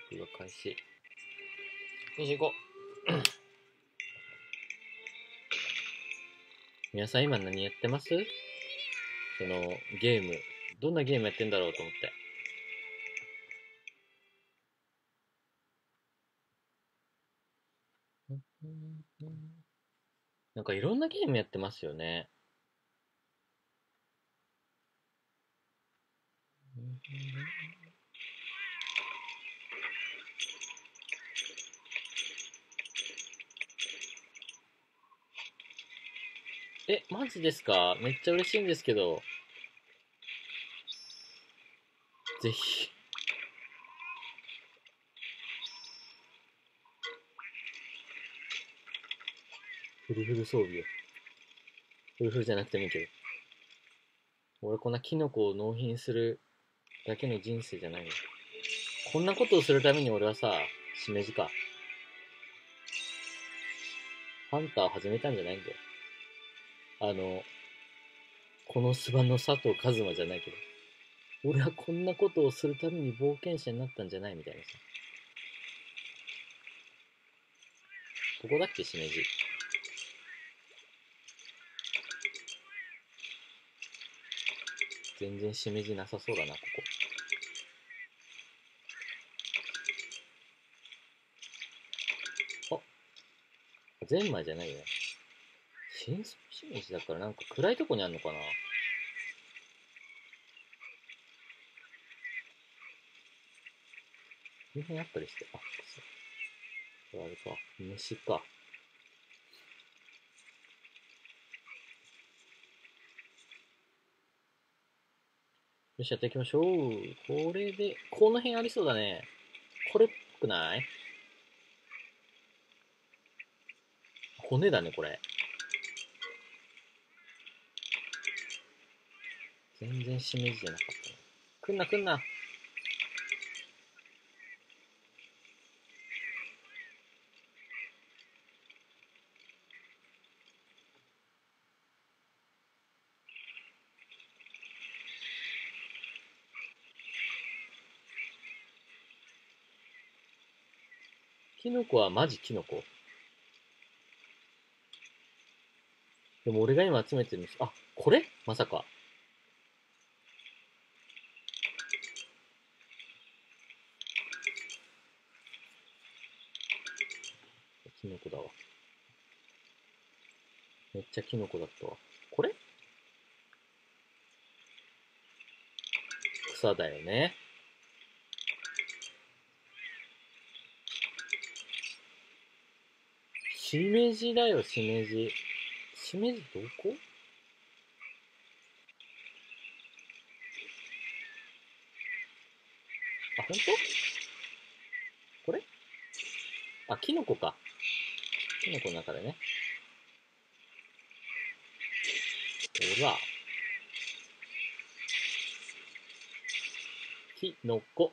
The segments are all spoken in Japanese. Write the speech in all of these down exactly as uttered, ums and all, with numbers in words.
録画開始。よし、行こう。皆さん今何やってます？そのゲーム。どんなゲームやってんだろうと思って。なんかいろんなゲームやってますよね。え、マジですか？めっちゃ嬉しいんですけど。ぜひ。フルフル装備を。フルフルじゃなくてもいいけど。俺こんなキノコを納品するだけの人生じゃないよ。こんなことをするために俺はさ、しめじか。ハンターを始めたんじゃないんだよ。あの、このスバの佐藤一馬じゃないけど。俺はこんなことをするために冒険者になったんじゃないみたいなさ。ここだっけ、しめじ。全然しめじなさそうだな、ここ。あ、ゼンマイじゃないよね。深層しめじだからなんか暗いとこにあんのかな。この辺あったりして。あ、そう。これあれか。虫か。よし、やっていきましょう。これで、この辺ありそうだね。これっぽくない？骨だね、これ。全然しめじじゃなかったな。来んな来んな。キノコはマジキノコ。でも俺が今集めてるんです。あ、これまさか。キノコだわ。めっちゃキノコだったわ。これ草だよね。しめじだよ、しめじ。しめじどこ？あ、ほんと？これ？あ、キノコか。キノコの中でね。ほら。キノコ。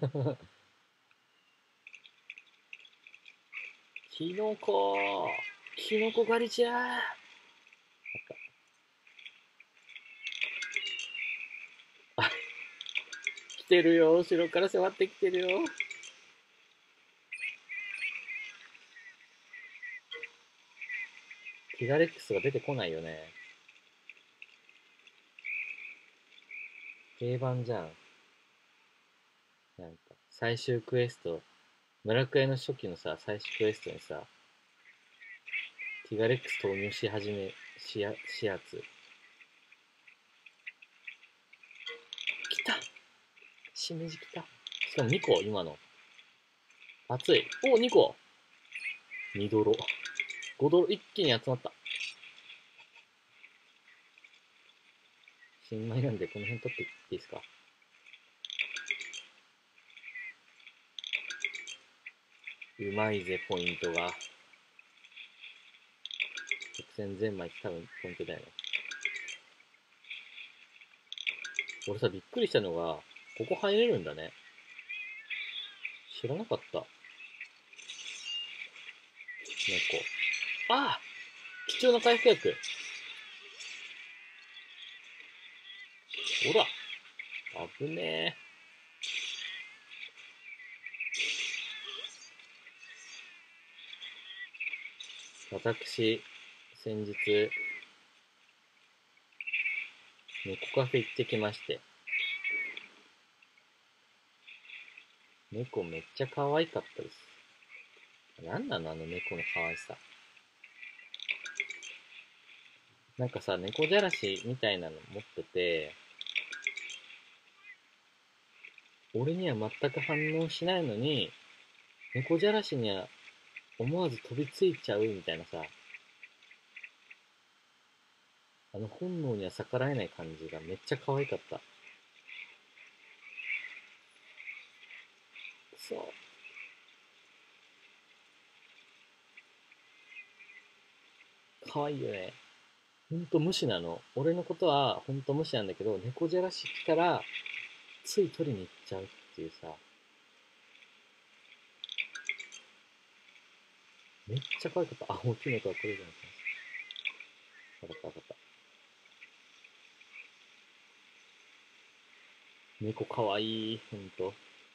キノコ。キノコ狩りじゃー。あ、来てるよ。後ろから迫ってきてるよ。ティガレックスが出てこないよね。定番じゃん。なんか、最終クエスト、村クエの初期のさ、最終クエストにさ、ティガレックス投入し始め、しや、しやつ。来た！しめじ来た。しかもにこ、今の。熱い。お、にこ！にドロ。ごドロ一気に集まった。新米なんでこの辺取っていっていいですか？うまいぜ、ポイントが。直線ゼンマイって多分ポイントだよね。俺さ、びっくりしたのが、ここ入れるんだね。知らなかった。猫。ああ！貴重な回復薬。ほら。危ねえ。 私、先日、猫カフェ行ってきまして、猫めっちゃ可愛かったです。なんなのあの猫の可愛さ。なんかさ、猫じゃらしみたいなの持ってて、俺には全く反応しないのに、猫じゃらしには思わず飛びついちゃうみたいなさ、あの本能には逆らえない感じがめっちゃ可愛かった。そう。可愛いよね。ほんと無視なの。俺のことはほんと無視なんだけど、猫じゃらし来たら、つい取りに行っちゃうっていうさ、めっちゃ可愛かった。あ、大きい猫はこれじゃないですか。わかったわかった。猫可愛い、ほんと。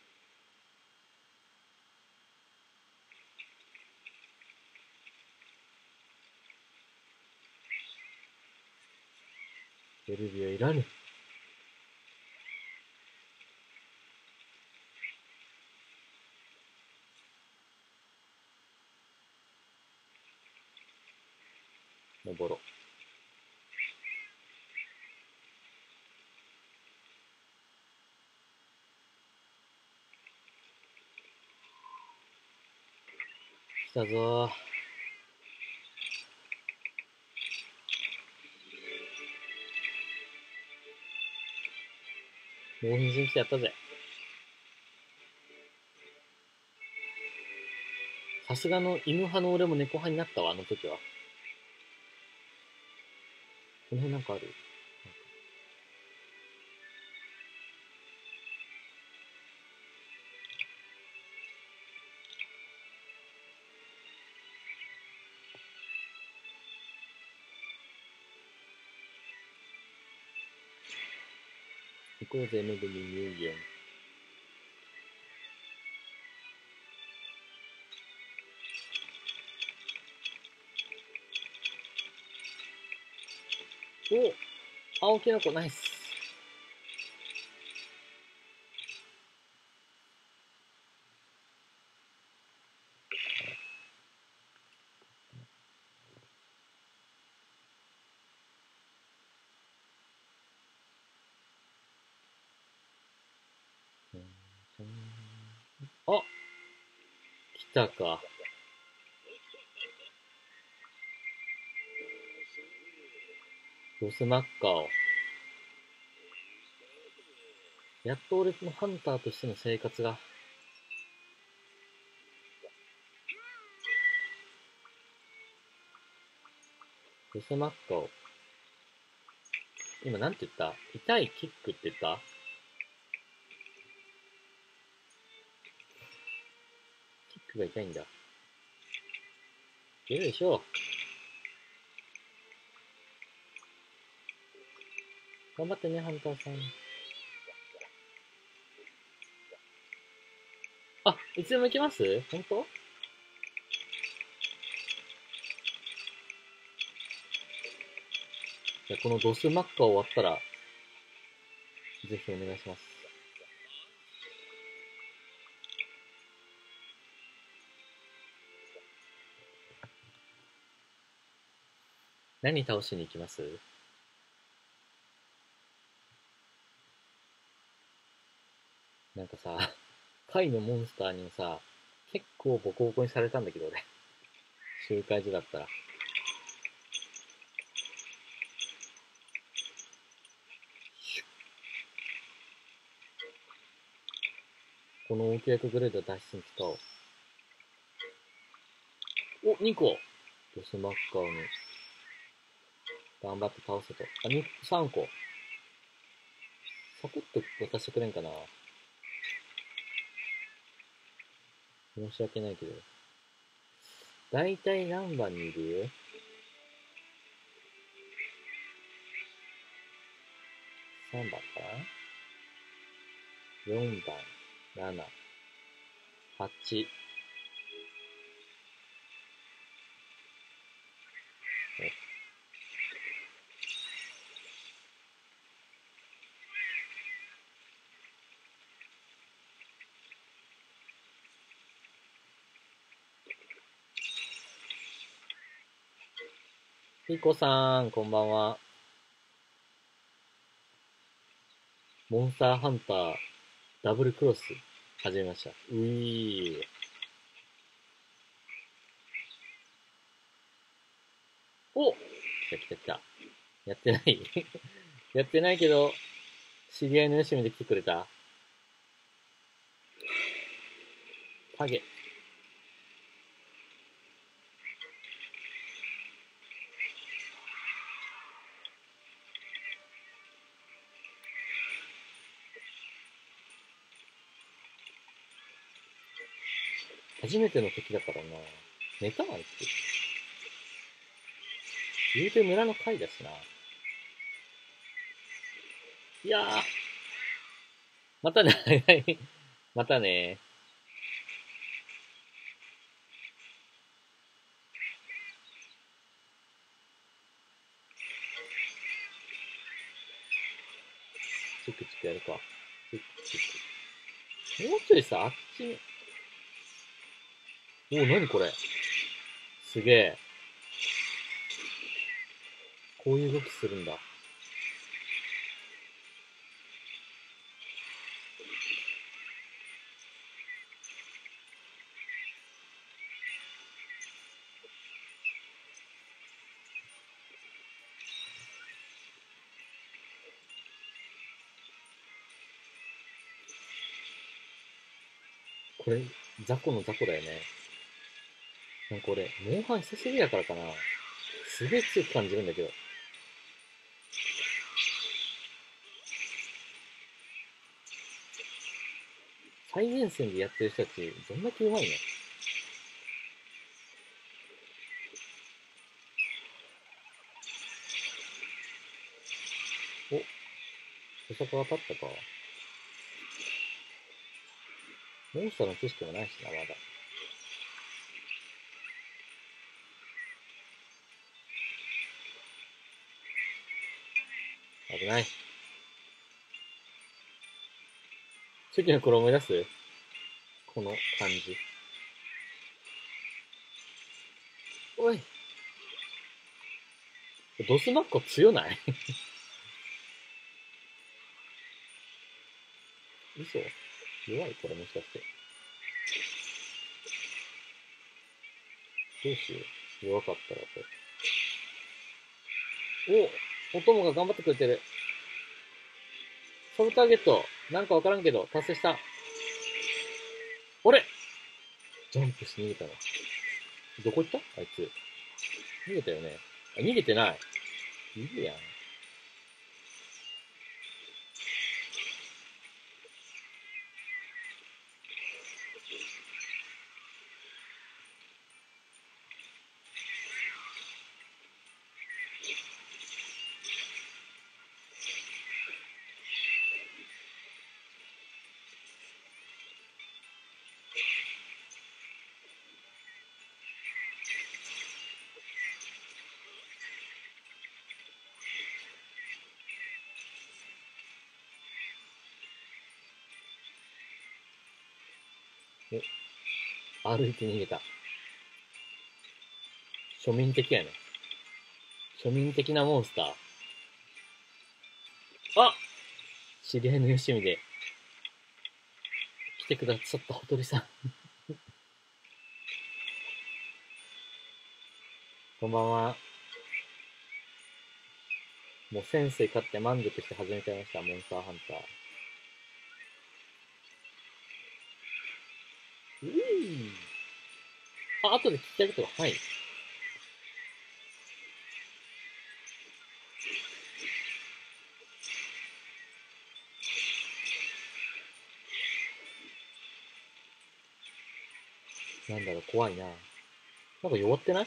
ベルビオいらぬ。登ろう。来たぞー。もう変身してやったぜ。さすがの犬派の俺も猫派になったわ、あの時は。この辺なんかある？行こうぜ、めぐみ入園。お、青きのこナイス。あ、来たか。ロスマッカオ。やっと俺のハンターとしての生活が。ロスマッカオ。今なんて言った？痛いキックって言った？キックが痛いんだ。いけるでしょう。頑張ってね、ハンターさん。あ、いつでも行けます？本当？じゃあこのドスマッカー終わったら、ぜひお願いします。何倒しに行きます？なんかさ、貝のモンスターにもさ、結構ボコボコにされたんだけど俺。集会所だったら。この大き役グレード脱出に使おう。お、にこドスマッカーに。頑張って倒せと。あ、に、さんこ。サクッと渡してくれんかな。申し訳ないけど。だいたい何番にいる？ さん 番かな？ よん 番、なな、はち、 ピコさん、こんばんは。モンスターハンターダブルクロス始めました。ういー。お、来た来た来た。やってないやってないけど、知り合いのよしみで来てくれた。ハゲ。初めての敵だからな。寝たあいつ。言うて村の会だしな。いやー。またね、またね。チクチクやるか。チクチク。もうちょいさ、あっちに。おお、なにこれ。すげえ。こういう動きするんだ。これ、雑魚の雑魚だよね。なんか俺、モンハン久しぶりやからかな。すげえ強く感じるんだけど。最前線でやってる人たち、どんだけ上手いの。お、補足当たったか。モンスターの知識もないしな、まだ。危ない。初期の頃思い出すこの感じ。おい。ドスマッコ強ない嘘弱いこれもしかして。どうしよう。弱かったらこれ。お、お供が頑張ってくれてる。サブターゲット。なんかわからんけど、達成した。あれジャンプして逃げたな。どこ行ったあいつ。逃げたよね。あ、逃げてない。いるやん。お、歩いて逃げた。庶民的やね。庶民的なモンスター。あ知り合いのよしみで来てくださったほとりさん。こんばんは。もう潜水買って満足して始めちゃいました、モンスターハンター。うーあ、後で聞きたいことが、はい。なんだろう、怖いな。なんか弱ってない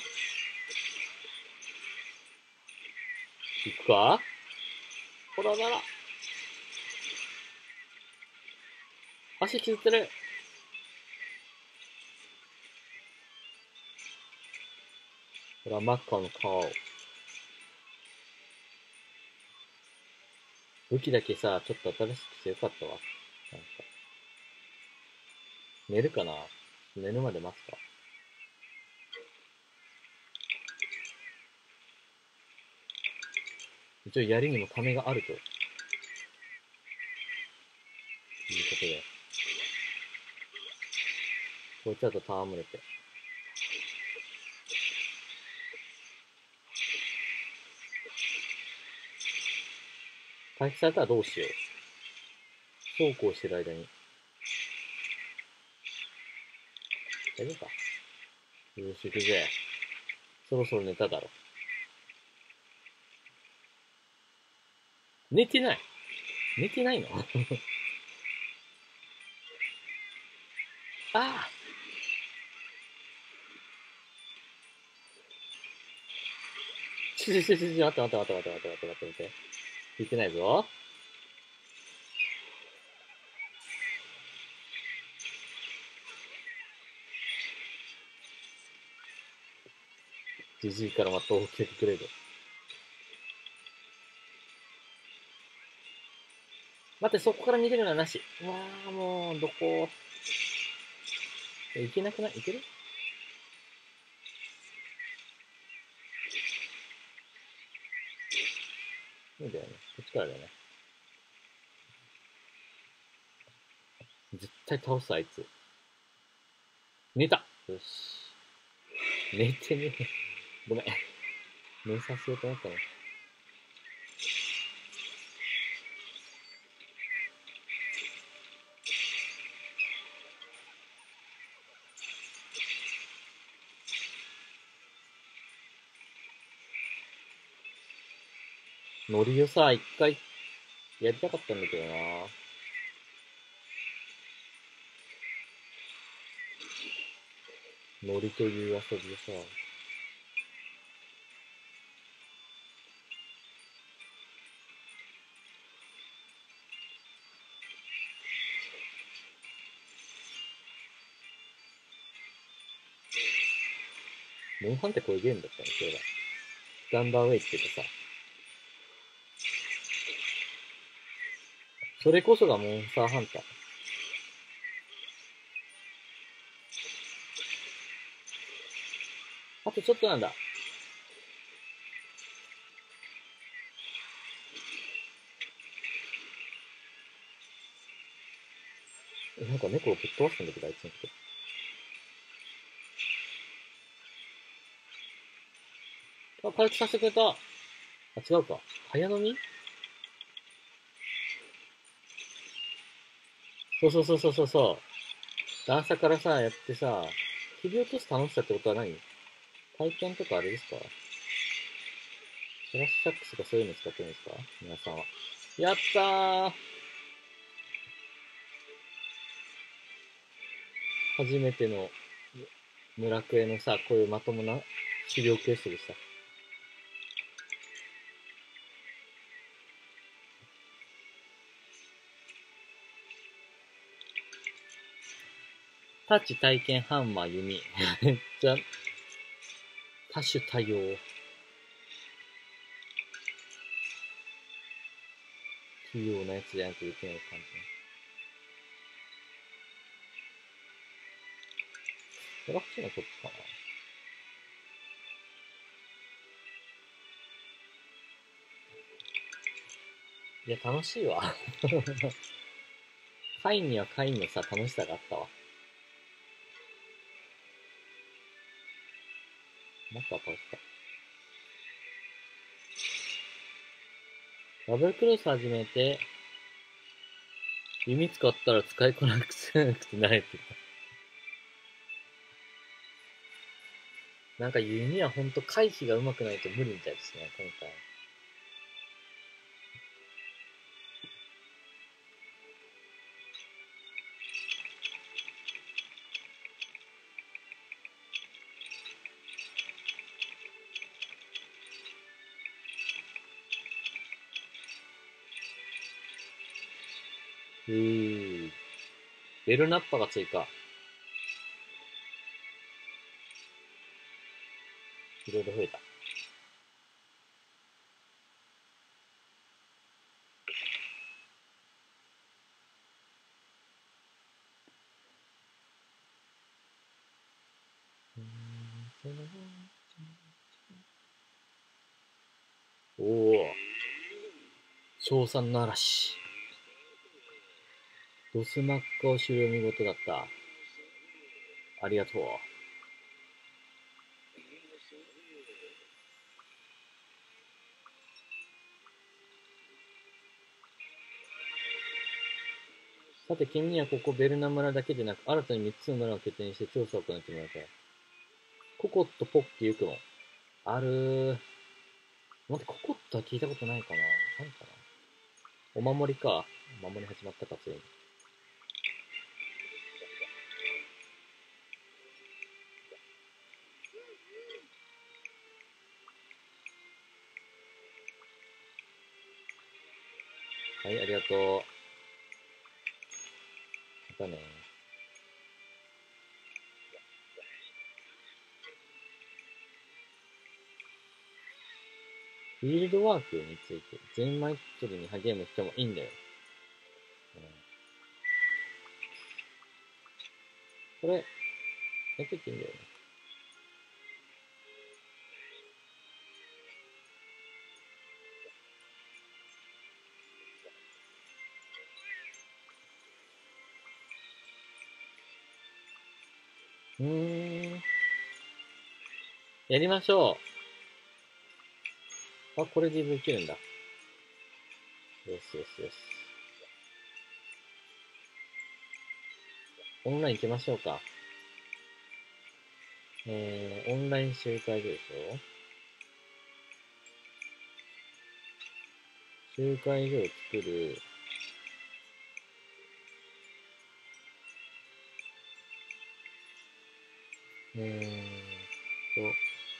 行くかほらなら。足削ってる。ほら、マッカの顔。武器だけさ、ちょっと新しくしてよかったわ。なんか。寝るかな寝るまで待つか。 一応槍にもためがあるということで、こいつらと戯れて。回復されたらどうしよう。そうこうしてる間に。大丈夫か。よし、行くぜ。そろそろ寝ただろ。寝てない。寝てないのああ。ちょちょちょちょ、待って待って待って待って待って待って待って待って。聞いてないぞ。じじいからまた起きてくれる。待って、そこから逃げるのはなし。うわあ、もう、どこ行けなくない？行ける？いいんだよね。こっちからだよね。絶対倒す、あいつ。寝た！よし。寝てねえ。ごめん。寝させようと思ったの。ノリをさ、一回やりたかったんだけどな。ノリという遊びをさ。モンハンってこういうゲームだったの？そうだ。スタンダーウェイって言ってさ。それこそがモンスターハンター。あとちょっとなんだ。なんか猫をぶっ飛ばすんだけど、あいつのこと。あ、回復させてくれた。あ、違うか。早飲み？そうそうそうそうそうそう。段差からさ、やってさ、切り落とす楽しさってことは何？体験とかあれですか？スラッシュサックスとかそういうの使ってるんですか？皆さんは。やったー！初めての村クエのさ、こういうまともな狩猟クエストでした。タッチ、体験、ハンマー、弓。めっちゃ多種多様。器用なやつじゃなくてできない感じ。トラックのこっちかな。いや、楽しいわ。カインにはカインのさ、楽しさがあったわ。マッカー倒した。ダブルクロス始めて、弓使ったら使いこなくてなくて慣れてた。なんか弓はほんと回避が上手くないと無理みたいですね、今回。うー。ベルナッパが追加。いろいろ増えた。おお。 賞賛の嵐。ドスマッカを終了見事だった。ありがとう。さて、君にはここベルナ村だけでなく、新たにみっつの村を拠点にして調査を行ってもらいたい。ココット、ポッキー、ユクモン。あるー。待って、ココットは聞いたことないかな。あるかな。お守りか。お守り始まったか、ついに。はい、ありがとう。またね。フィールドワークについて、全枚取りに励む人もいいんだよ。うん、これ、やっといていいんだよね。うーん。やりましょう。あ、これでできるんだ。よしよしよし。オンライン行きましょうか。えー、オンライン集会所でしょ。集会所を作る。えーっと、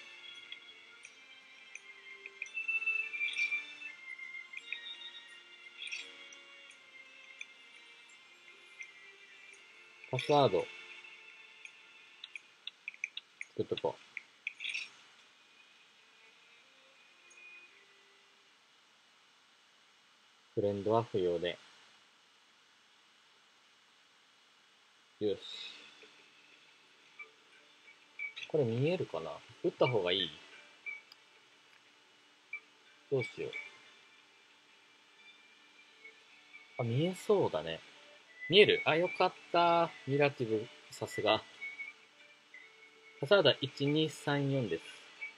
パスワード作っとこう。フレンドは不要で。よし。これ見えるかな。打った方がいい。どうしよう。あ、見えそうだね。見える。あ、よかった。ミラティブ、さすが。パスワードはいちにさんよんです。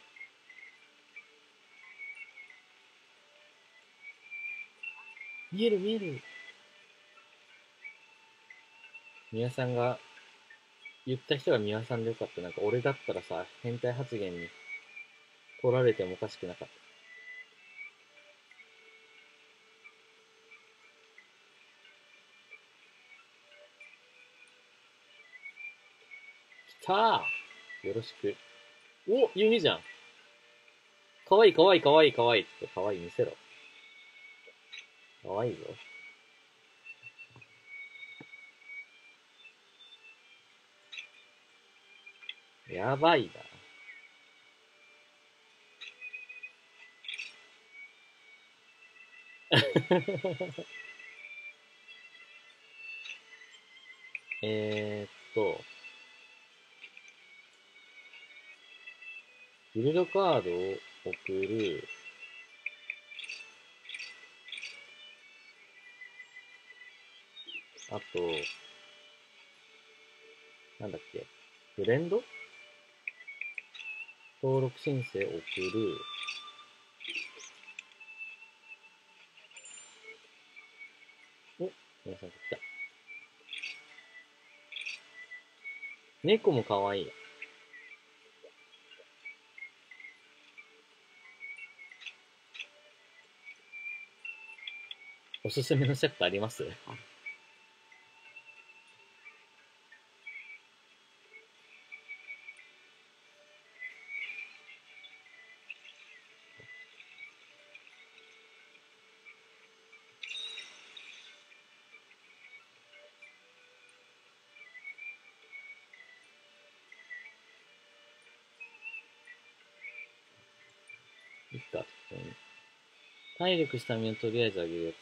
見える見える。ミワさんが、言った人がミワさんでよかった。なんか俺だったらさ、変態発言に取られてもおかしくなかった。きたー。よろしく。お、ユミじゃん。かわいいかわいいかわいいかわいい。ちょっとかわいい見せろ。かわいいぞ。やばいな。えーっと、ビルドカードを送る。あと、なんだっけ。フレンド登録申請送る。お、皆さん来た。猫もかわいい。おすすめのセットあります？いっか、体力したみをとりあえずあげるやつ。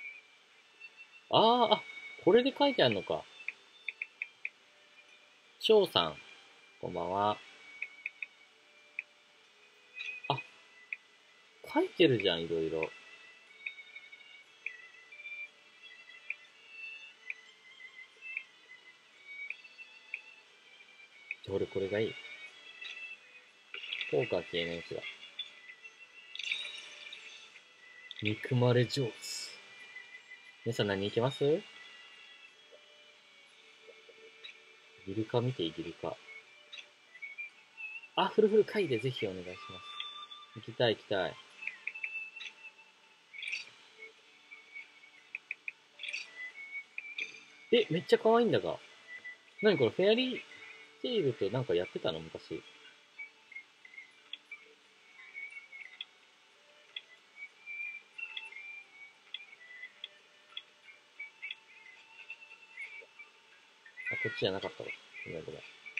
あー、あ、これで書いてあるのか。翔さん、こんばんは。あ、書いてるじゃん、いろいろ。 じゃあ俺これがいい。ポーカー系のやつだ。憎まれ上手。皆さん何いけます？ギルカ見ていい？ギルカ。あ、フルフル回でぜひお願いします。行きたい行きたい。え、めっちゃ可愛いんだが。なにこれ、フェアリーテイルとなんかやってたの昔。あ、こっちじゃなかったわ。ごめんごめん。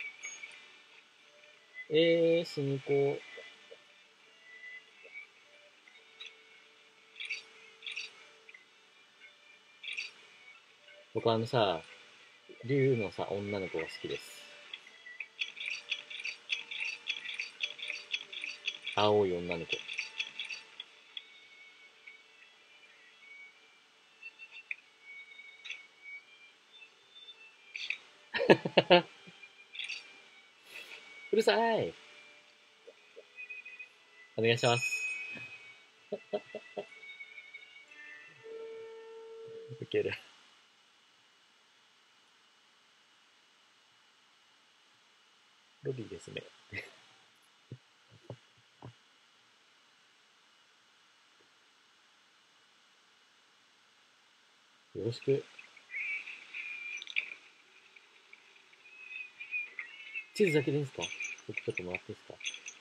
えー、しに行こう。僕あのさ、竜のさ、女の子が好きです。青い女の子。うるさい。お願いします。ウケる。ロビーですね。よろしく。地図だけでいいんですか？僕ちょっともらっていいですか？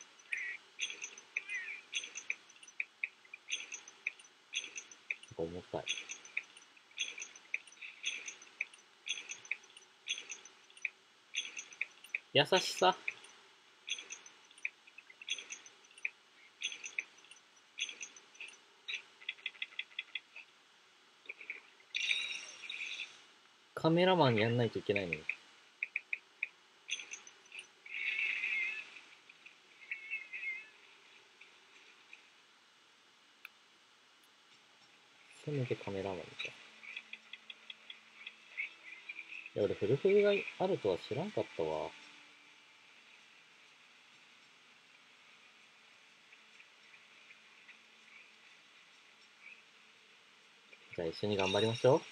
なんか重たい。優しさ。カメラマンやんないといけないのに。せめてカメラマンみたい。いや、俺フルフルがあるとは知らんかったわ。じゃあ一緒に頑張りましょ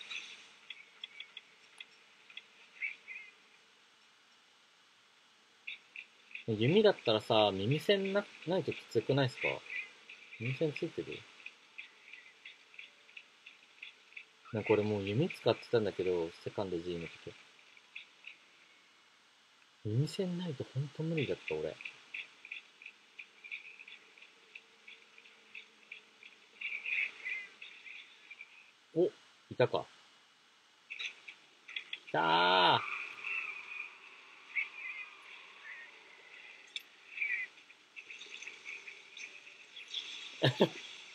う。弓だったらさ、耳栓な、ないときつくないっすか？耳栓ついてる？なんか俺もう弓使ってたんだけど、セカンド G の時。耳栓ないとほんと無理だった、俺。お、いたか。きたー。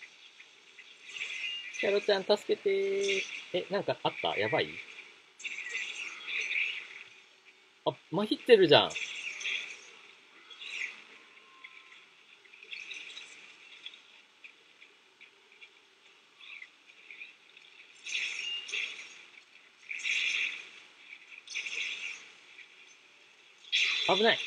キャロちゃん助けてー。え、なんかあった？やばい？あ、まひってるじゃん。危ない。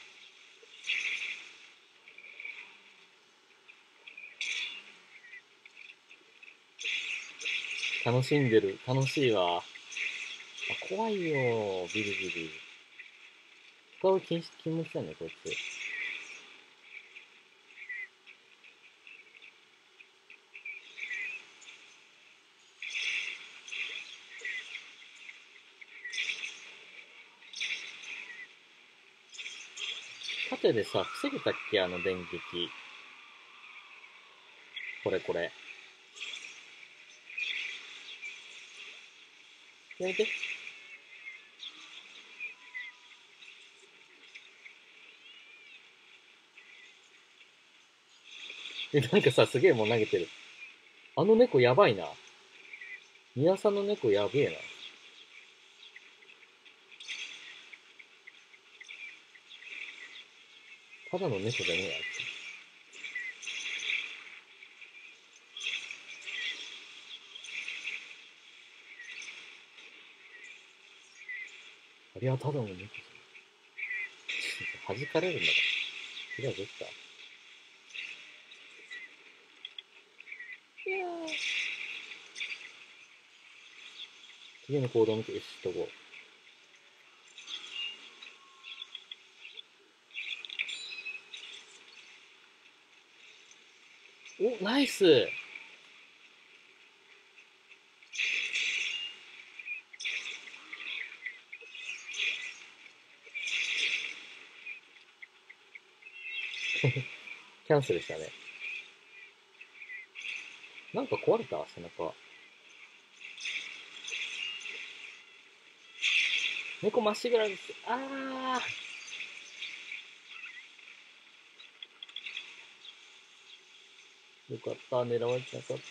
楽しんでる。楽しいわ。あ、怖いよ。ビリビリ。使う禁止、禁物だね、こいつ。縦でさ、防げたっけ？あの電撃。これこれ。やめて。え、なんかさ、すげえもん投げてる。あの猫やばいな。宮さんの猫やべえな。ただの猫じゃねえや、あいつ。あれはただの猫じゃん。 弾かれるんだから。次はどっちか。いやー。次の行動を見て、よし、しとこう。お、ナイス。キャンセルしたね。なんか壊れた背中。猫まっしぐらです。あー。よかった。狙われてなかった。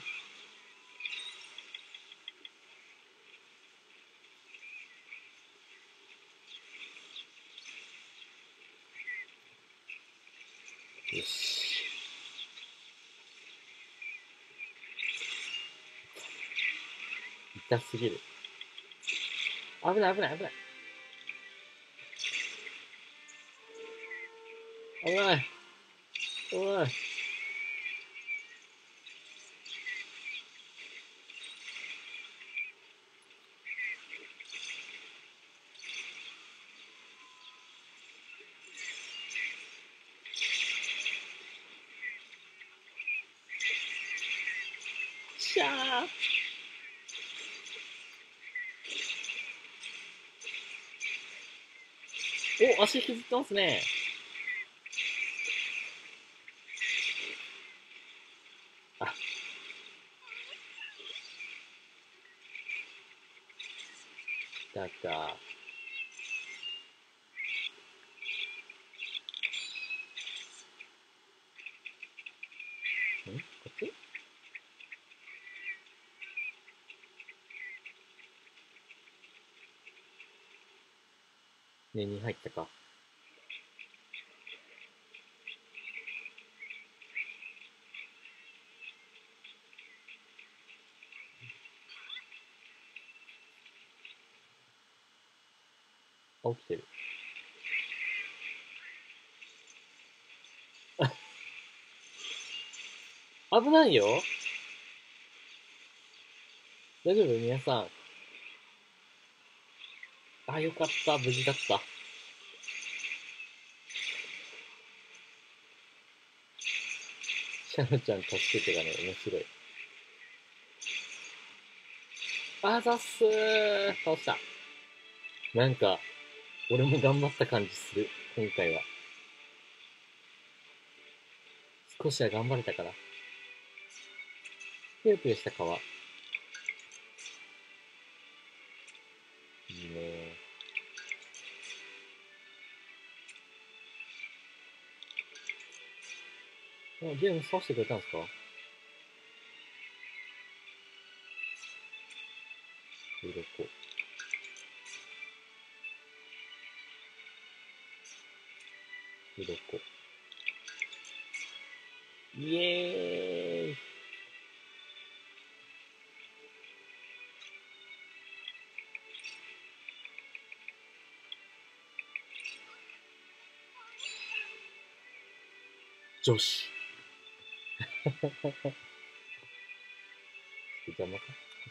よし。痛すぎる。危ない危ない危ない。危ない。おい。しゃー。お、足引きずってますね。あ、来た来た。んこっちねに入ったか。あ、起きてる。危ないよ。大丈夫皆さん。あ、よかった。無事だった。シャノちゃん助けてがね、面白い。あざっすー。倒した。なんか、俺も頑張った感じする。今回は。少しは頑張れたから。ぷよぷよした皮。いいねー。ゲームさしてくれたんですか？鱗。鱗。イエーイ。女子。邪魔か。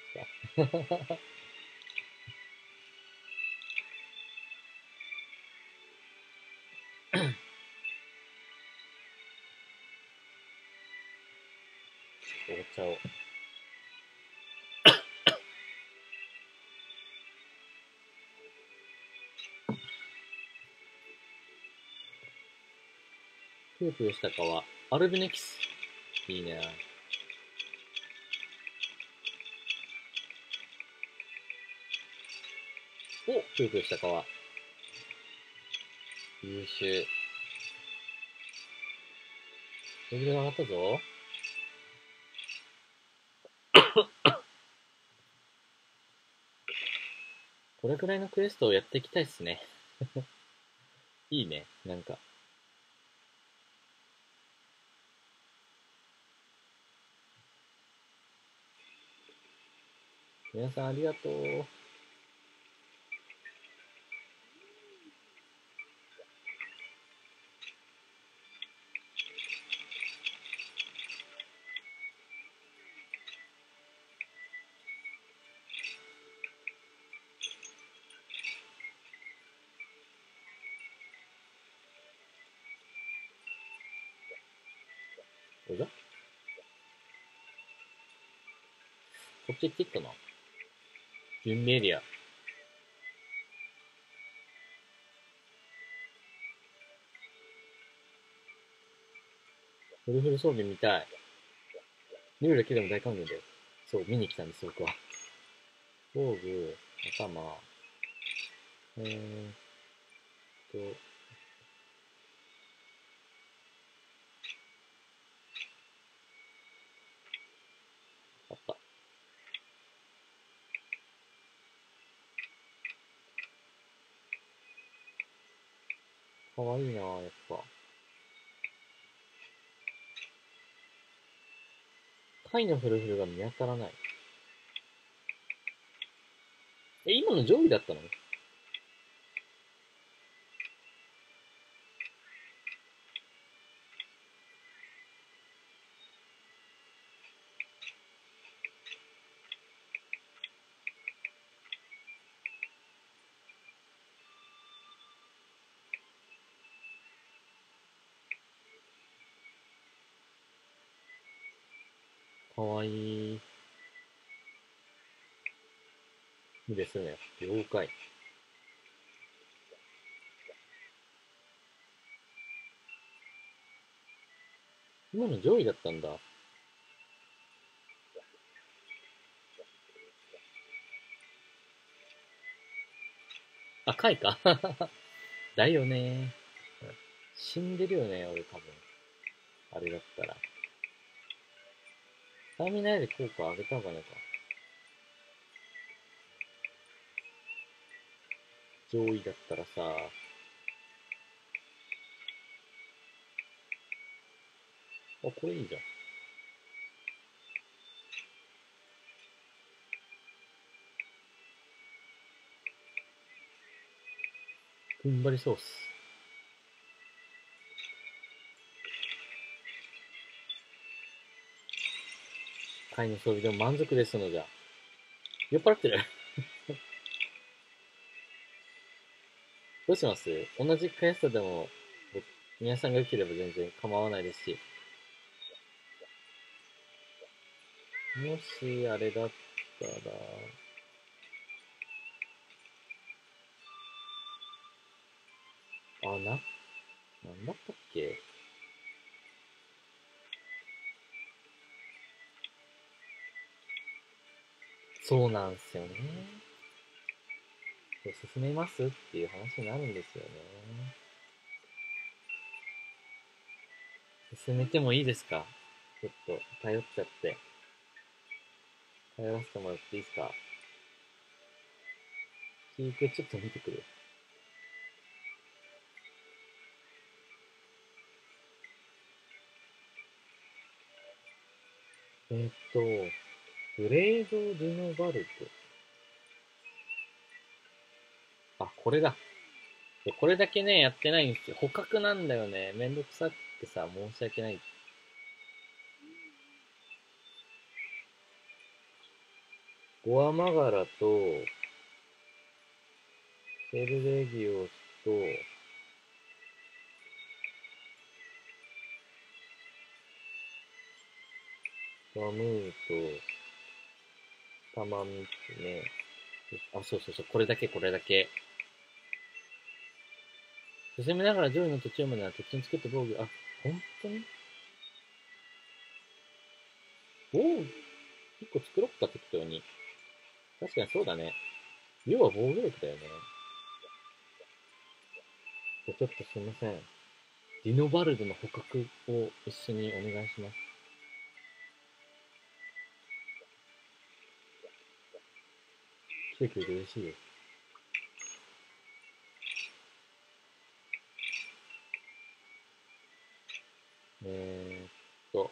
お茶を。ぷよぷよした皮。アルビネキス。いいね。お、ぷよぷよした皮。優秀。レベル上がったぞ。これくらいのクエストをやっていきたいっすね。いいね、なんか。皆さんありがとう。 どうだ、こっち行っていったな。準備エリア。フルフル装備見たい。見るだけでも大歓迎だよ。そう、見に来たんです、僕は。防具、頭、えーっと、あった。かわいいなぁ、やっぱ。貝のフルフルが見当たらない。え、今の上位だったの？かわいい。いいですね。了解。今の上位だったんだ。あ、貝か。だよね。死んでるよね、俺多分。あれだったら。ターミナルで効果上げた方がいいのか。上位だったらさ、あ、これいいじゃん。ふんばりソース。貝の装備でも満足ですのじゃ。酔っ払ってる。どうします？同じ速さでも、皆さんが良ければ全然構わないですし。もし、あれだったら、あ、な、なんだったっけ？そうなんすよね。進めますっていう話になるんですよね。進めてもいいですか？ちょっと、頼っちゃって。頼らせてもらっていいですか？聞いてちょっと見てくる。えーっと、ブレイド・デュノバルト。あ、これだ。これだけね、やってないんですよ。捕獲なんだよね。めんどくさくてさ、申し訳ない。ゴアマガラと、セルレギオスと、ガムーと、タマミツね。あ、そうそうそう、これだけ、これだけ。進めながら上位の途中までは適当に作った防具。あ、本当に防具、一個作ろっか、適当に。確かにそうだね。要は防御力だよね。じゃ、ちょっとすいません。ディノバルドの捕獲を一緒にお願いします。来てくれて嬉しいです。えーっと、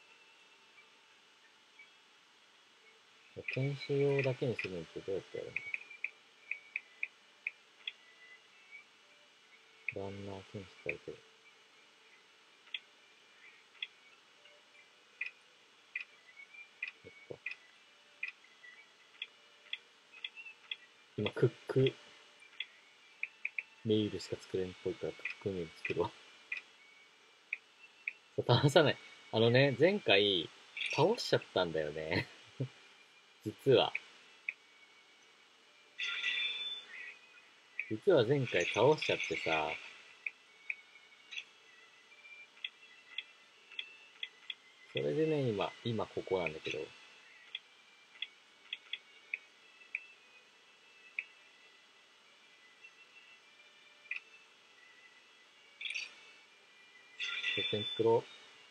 研修用だけにするのってどうやってやるんだ？ランナー検出されてる。えっと、今、クックメールしか作れんっぽいから、クックメール作るわ。そう、倒さない。 あのね、前回倒しちゃったんだよね。実は。実は前回倒しちゃってさ、それでね、今、今ここなんだけど。拠点作ろ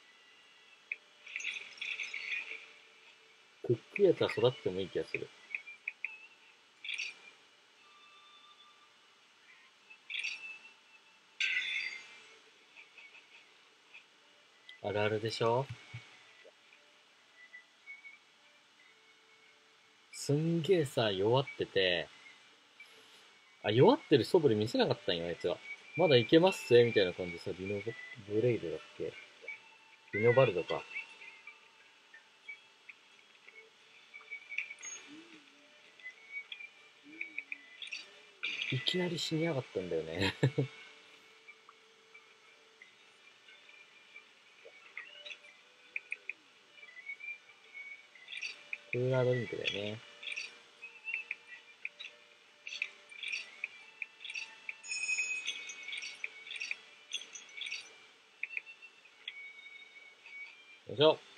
う。クックやつは育ってもいい気がする。あるあるでしょ？すんげえさ、弱ってて、あ、弱ってる素振り見せなかったんよ、あいつは。まだいけますぜ、みたいな感じでさ、リノブレイドだっけ？リノバルドか。いきなり死にやがったんだよね。クーラードリンクだよね。よいしょ。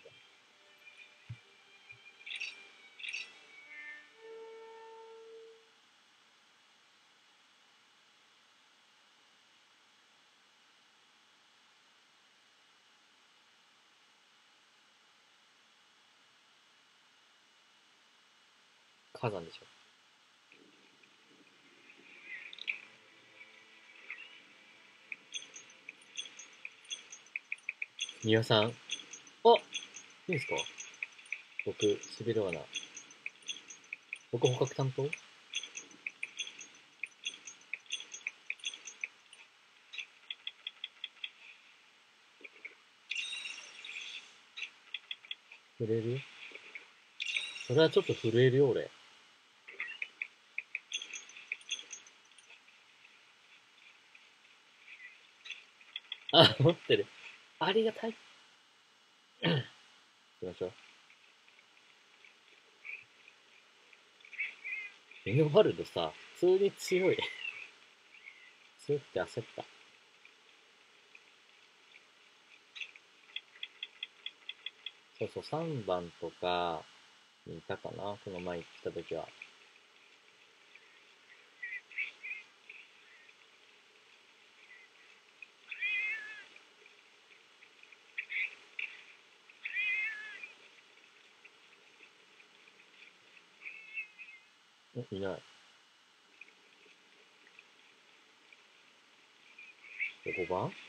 火山でしょ。みわさん。あ、いいですか？僕、シビルワナ。僕、捕獲担当？震える？それはちょっと震えるよ、俺。あ、持ってる。ありがたい。行きましょう。ミノバルドさ、普通に強い。強くて焦った。そうそう、さんばんとかにいたかな、この前来た時は。んいない。で、ごばん？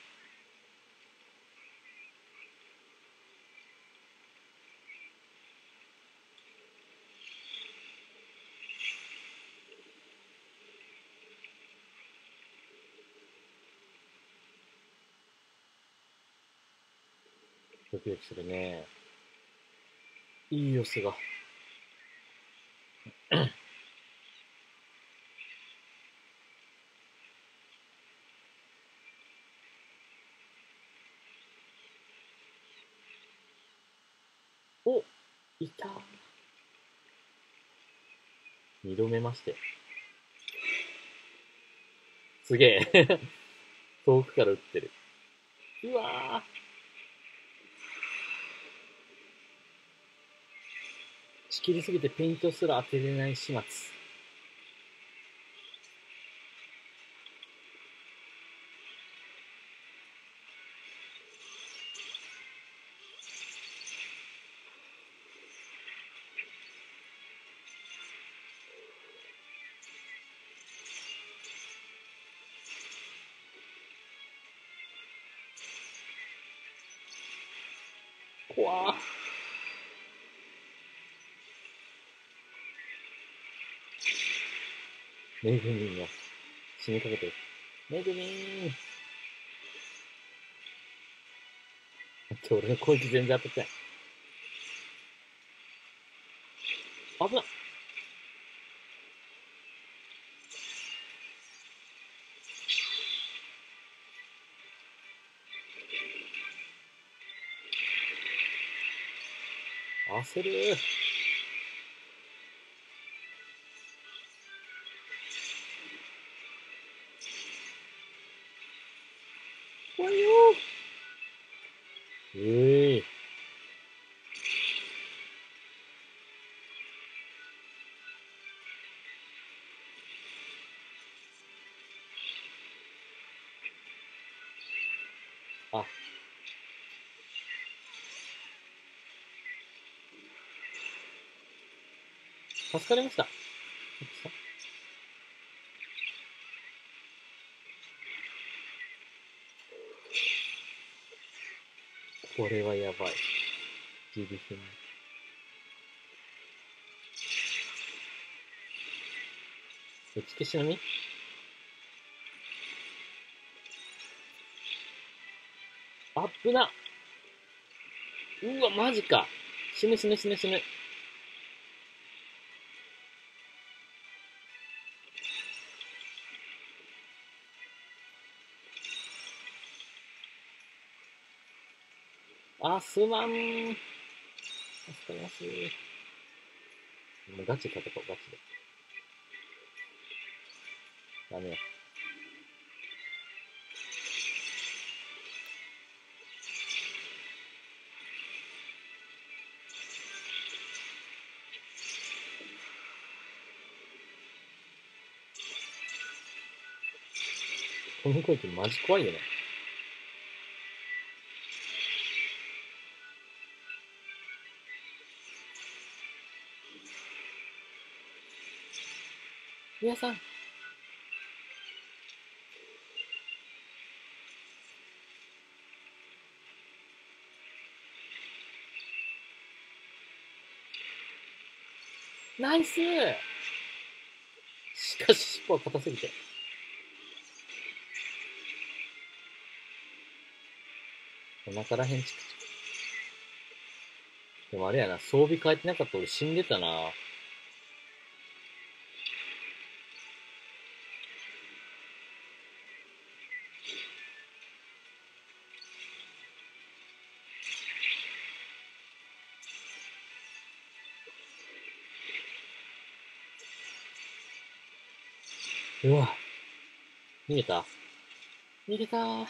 ドキドキするね。いい様子が。お、いた。二度目まして。すげえ。遠くから撃ってる。うわぁ。仕切りすぎてペイントすら当てれない始末。怖ぁ。めぐみんが死にかけてる。めぐみーん。待って、俺の攻撃全然当たってない。危なっ。 焦る。怖いよー。ええー。あ、助かりました。これはやばい。ギリギリ。打ち消しのみあっぶな。うわ、マジか。死ぬ死ぬ死ぬ死ぬ。あ、すまん。助かります。もうガチ戦おう、ガチで。ダメよ。この声ってマジ怖いよね。皆さん。ナイス。しかし尻尾は硬すぎて。お腹らへんチクチク。でもあれやな、装備変えてなかったら俺死んでたな。うわ。逃げた逃げたー。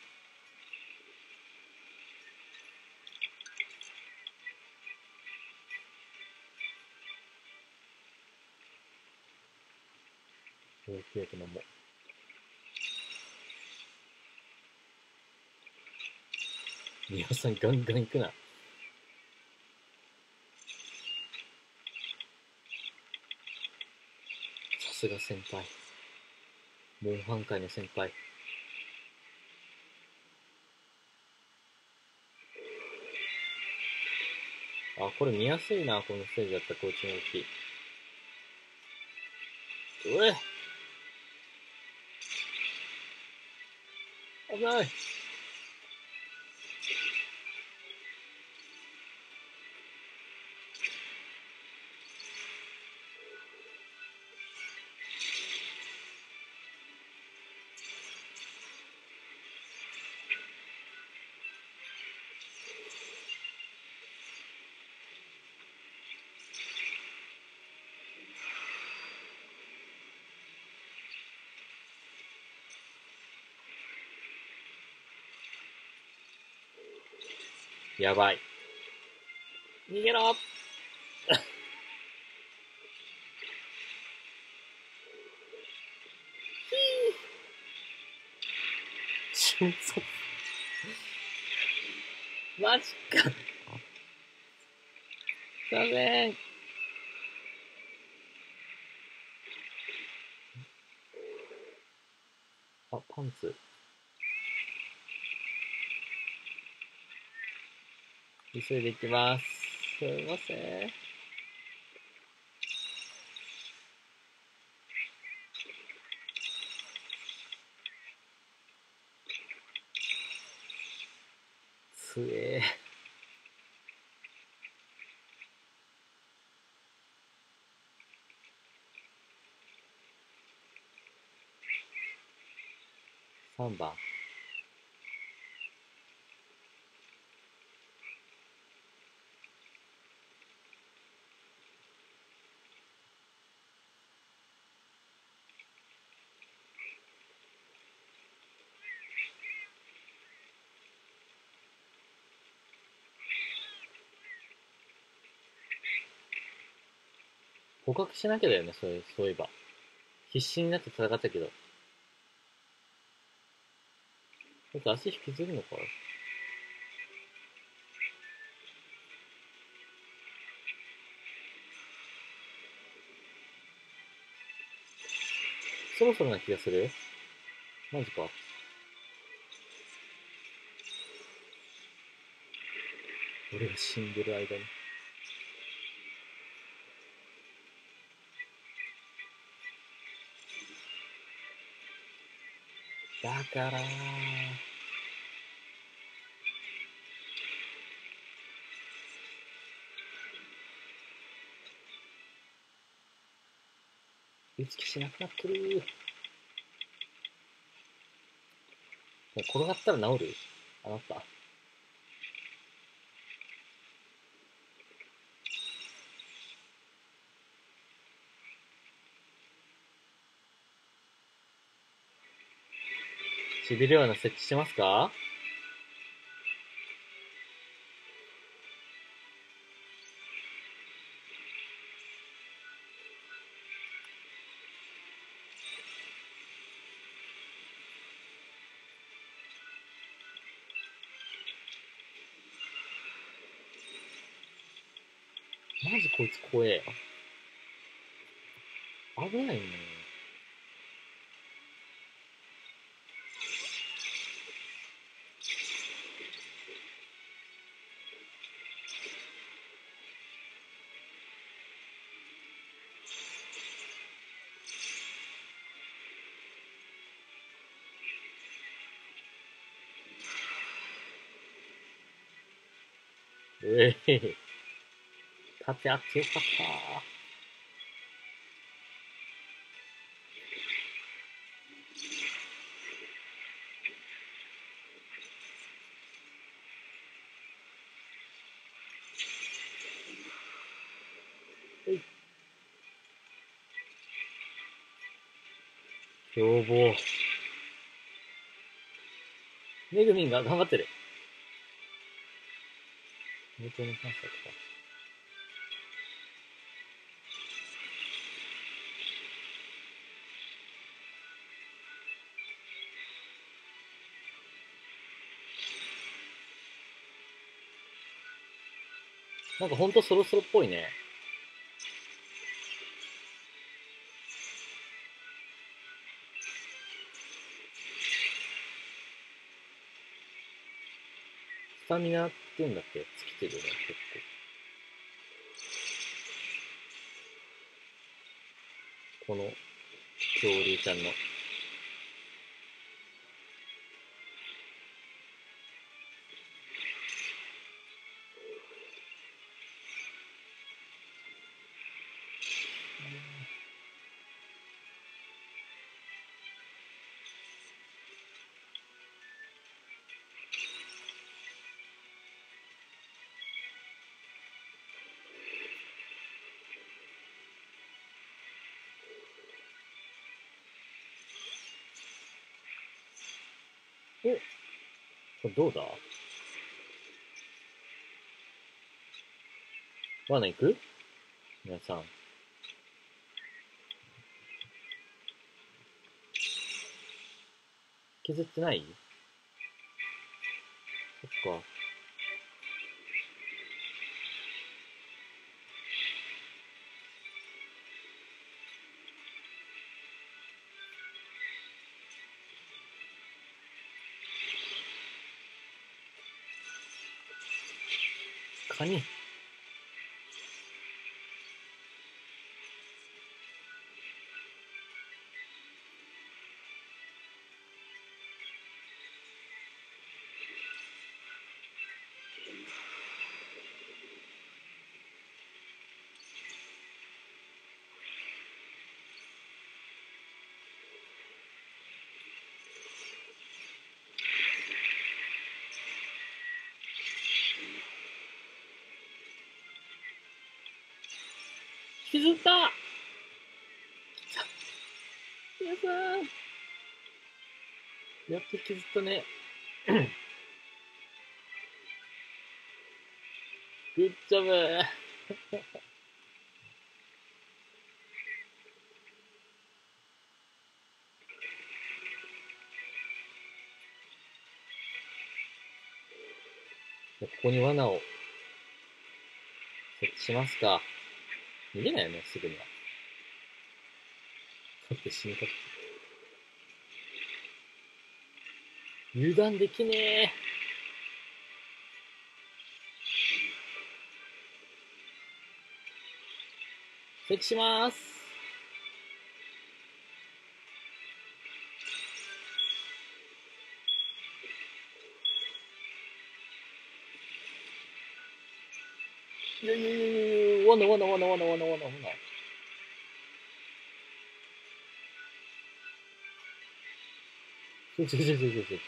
大きいのも。皆さんガンガン行くな。さすが先輩。モンハン界の先輩。あ、これ見やすいな、このステージだったらこっちの動き。うえ危ない。やばい。逃げろ瞬殺。マジか。すいません。あ、パンツ。急いで行きます。すいません。つえー。さんばん。 捕獲しなきゃだよね、そういそういえば。必死になって戦ったけど。ちょっと足引きずるのか。そろそろな気がする。マジか。俺が死んでる間に。だからー。打ち消しなくなってるー。転がったら治る。あなた。しびれ罠設置しますか？マジこいつ怖えよ。危ないね。ええー。盾あってよかったー。凶暴。めぐみんが頑張ってる。本当にパンサーとか。なんかほんとそろそろっぽいね。スタミナって言うんだっけ？尽きてるよね、結構。この恐竜ちゃんの。お、これどうだ？罠行く？皆さん。削ってない？そっか。カニ。削った！皆さん。やっと削ったね。グッジョブ。 でここに罠を設置しますか。逃げないよね、すぐには。だって死にかけて。油断できねえ。設置しまーす。いやいやいやいや、罠罠罠罠罠罠罠。ちょちょちょちょちょちょちょ。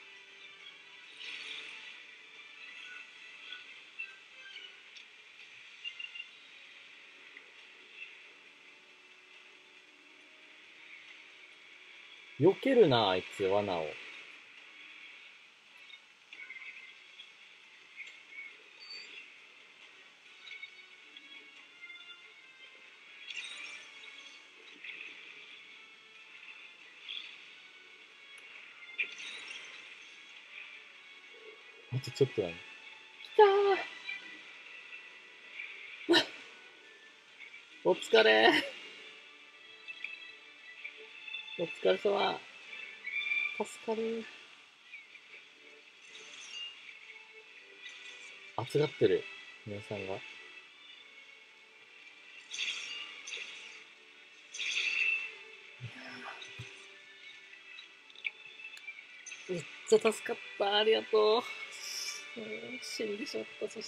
避けるな、あいつ、罠を。あとちょっとだね。きたーお疲れお疲れ様。助かる。熱がってる。皆さんが。めっちゃ助かった。ありがとう。死んでしまった。そして。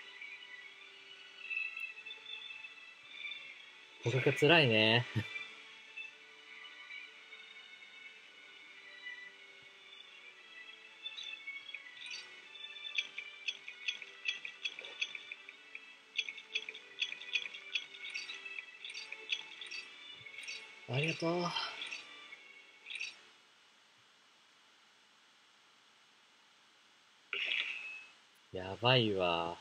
捕獲が辛いね。ありがとう。やばいわ。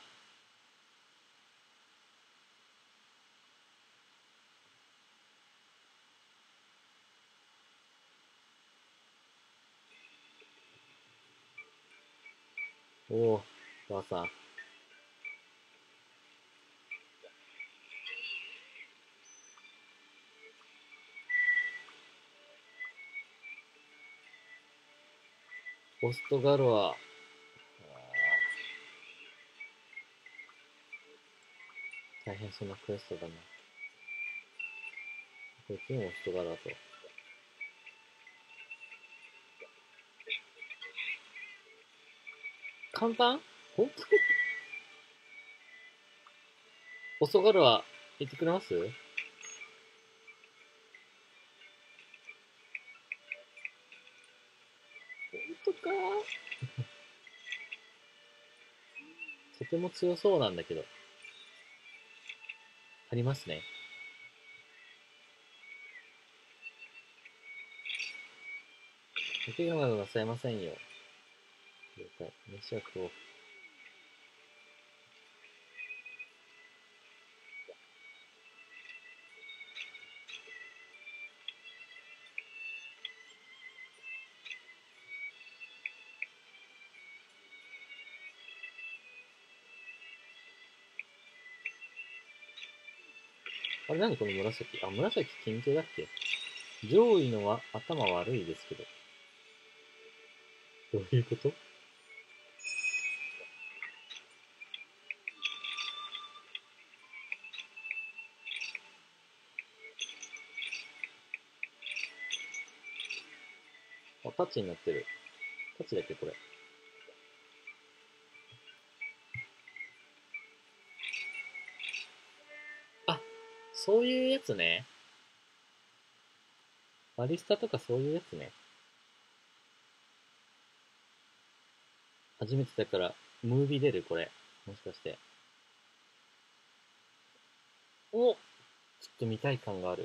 おお、ばあさん。ホストガロア。大変そうなクエストだな。こっちもホストガロアと。看板本当にホストガロア、言ってくれます？本当かとても強そうなんだけど。ありますね。お怪我などなさいませんよ。了解。飯は食おう。あれ何この紫。あ、紫緊急だっけ？上位のは頭悪いですけど。どういうこと？あ、タッチになってる。タッチだっけこれ。あ、そういうやつね。バリスタとかそういうやつね。初めてだから、ムービー出るこれ。もしかして。お、ちょっと見たい感がある。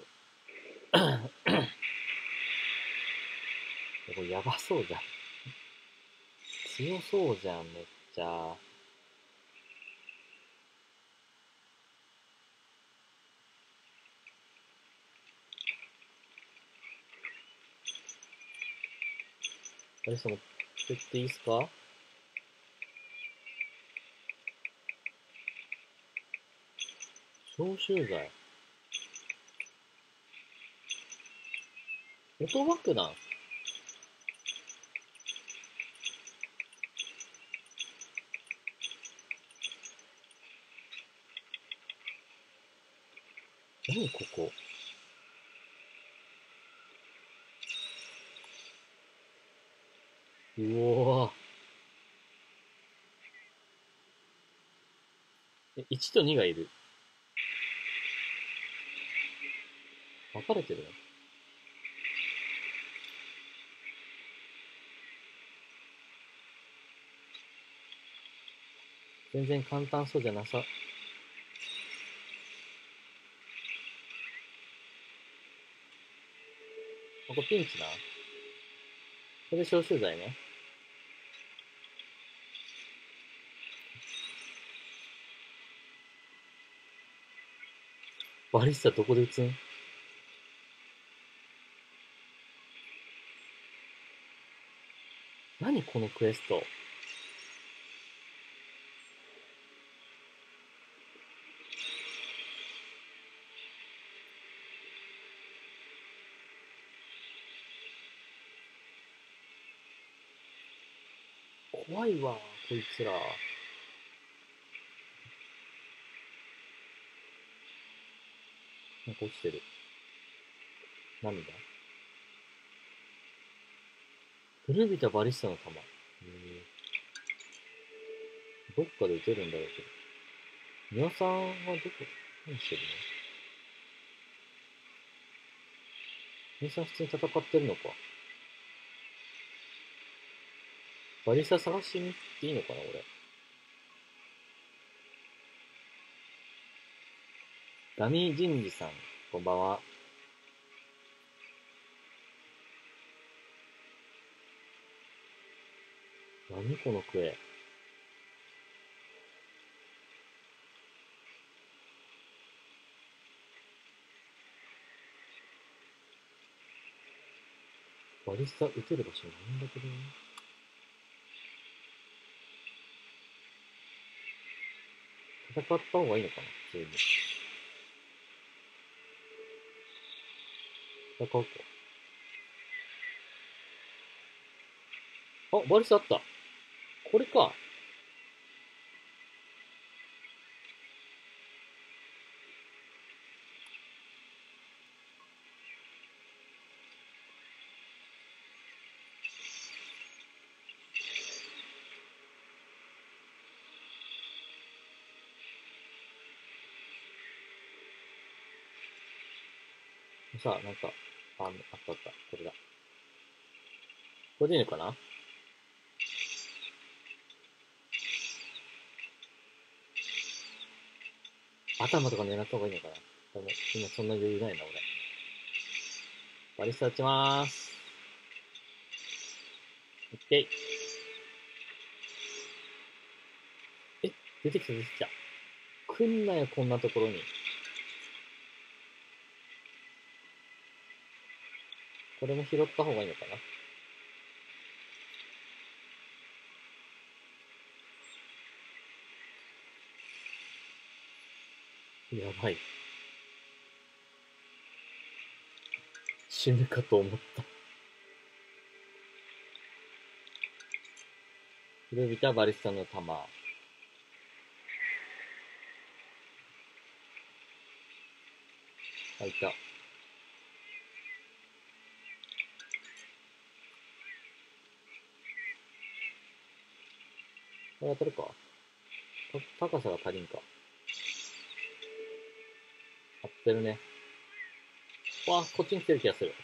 これやばそうじゃん。強そうじゃん、めっちゃ。あれ、その、ってっていいっすか？ 消臭剤。音爆弾。何ここ。うおー。え、いちとにがいる。分かれてるの？全然簡単そうじゃなさ。ここピンチな。これ消臭剤ね。バリスタどこで撃つん？何このクエスト。怖いわ、こいつら。なんか落ちてる。涙。古びたバリスタの弾。へー、どっかで撃てるんだろうけど。皆さんはどこ、何してるの？皆さん普通に戦ってるのか。バリスタ探しに行っていいのかな、俺。ダミー人事さん、こんばんは。何このクエ。バリスタ撃てる場所なんだけどね。戦った方がいいのかな、普通に。戦うか。あ、バリスタあった。これか。さあ、なんか、あ、あったあった。これだ。これでいいのかな？頭とか狙った方がいいのかな？でも今そんな余裕ないな、俺。バリスタ撃ちまーす。オッケー。え、出てきた出てきた。来んなよ、こんなところに。これも拾った方がいいのかな？やばい。死ぬかと思った。古びたバリスタの弾。あ、いた。これ当たるか？た高さが足りんか。合ってるね。わあ、こっちに来てる気がする。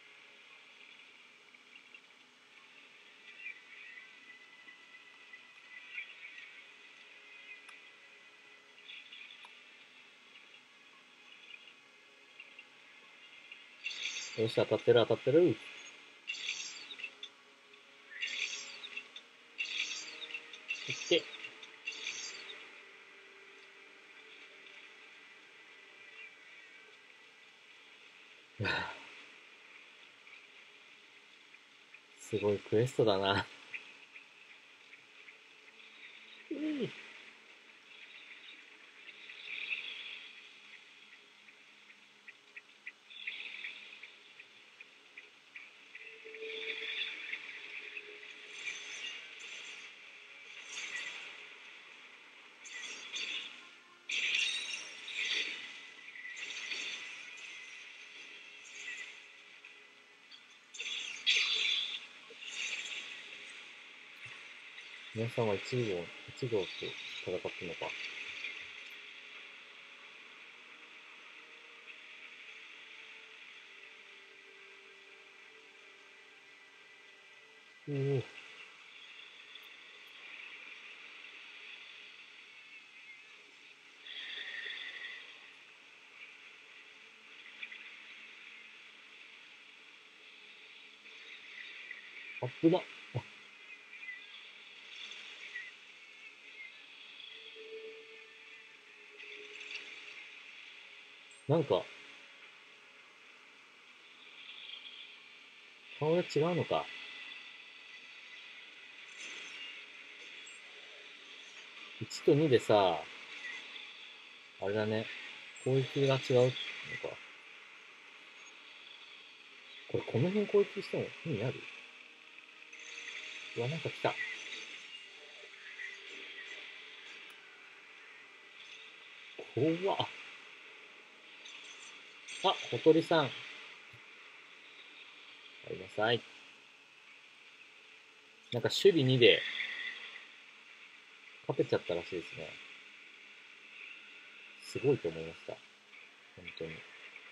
よし、当たってる当たってる。いって。すごいクエストだな。 皆さんはいち号、いち号と戦ってんのか。おお。あっぶな。なんか、顔が違うのか。いちとにでさ、あれだね。攻撃が違うのか。これ、この辺攻撃しても意味ある？うわ、なんか来た。怖っ。あ、小鳥さん。おかえりなさい。なんか守備にで勝てちゃったらしいですね。すごいと思いました。本当に。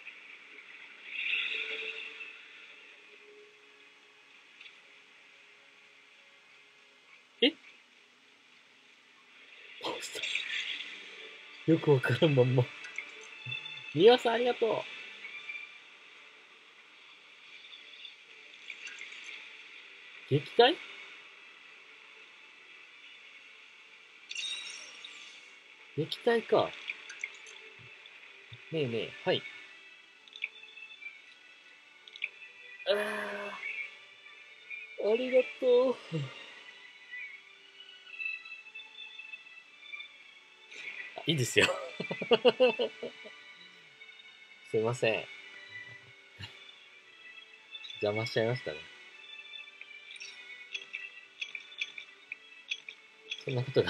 え倒した。よくわからんまんま。みわさんありがとう。撃退撃退か。ねえねえ、はい。ああ、ありがとう。あ、いいですよ。すいません。邪魔しちゃいましたね。そんなことが。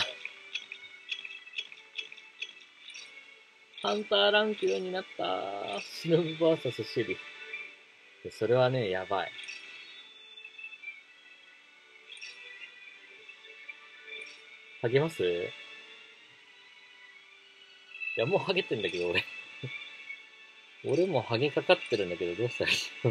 ハンターランクよになった。忍 ブイエス シリ。それはね、やばい。励ます？いや、もうハゲてんだけど、俺。俺もハゲかかってるんだけど、どうしたらいいの？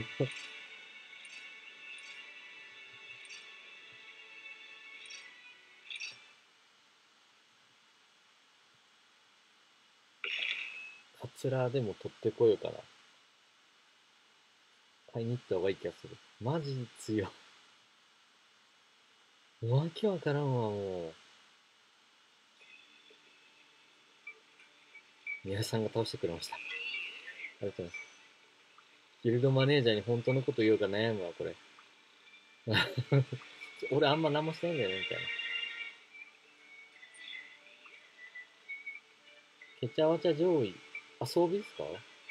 カツラでも取ってこようかな。買いに行った方がいい気がする。マジ強い。わけわからんわ、もう。皆さんが倒してくれました。ありがとうございます。ギルドマネージャーに本当のこと言おうか悩むわ、これ。俺あんま何もしてないんだよね、みたいな。ケチャワチャ上位。あ、装備ですか？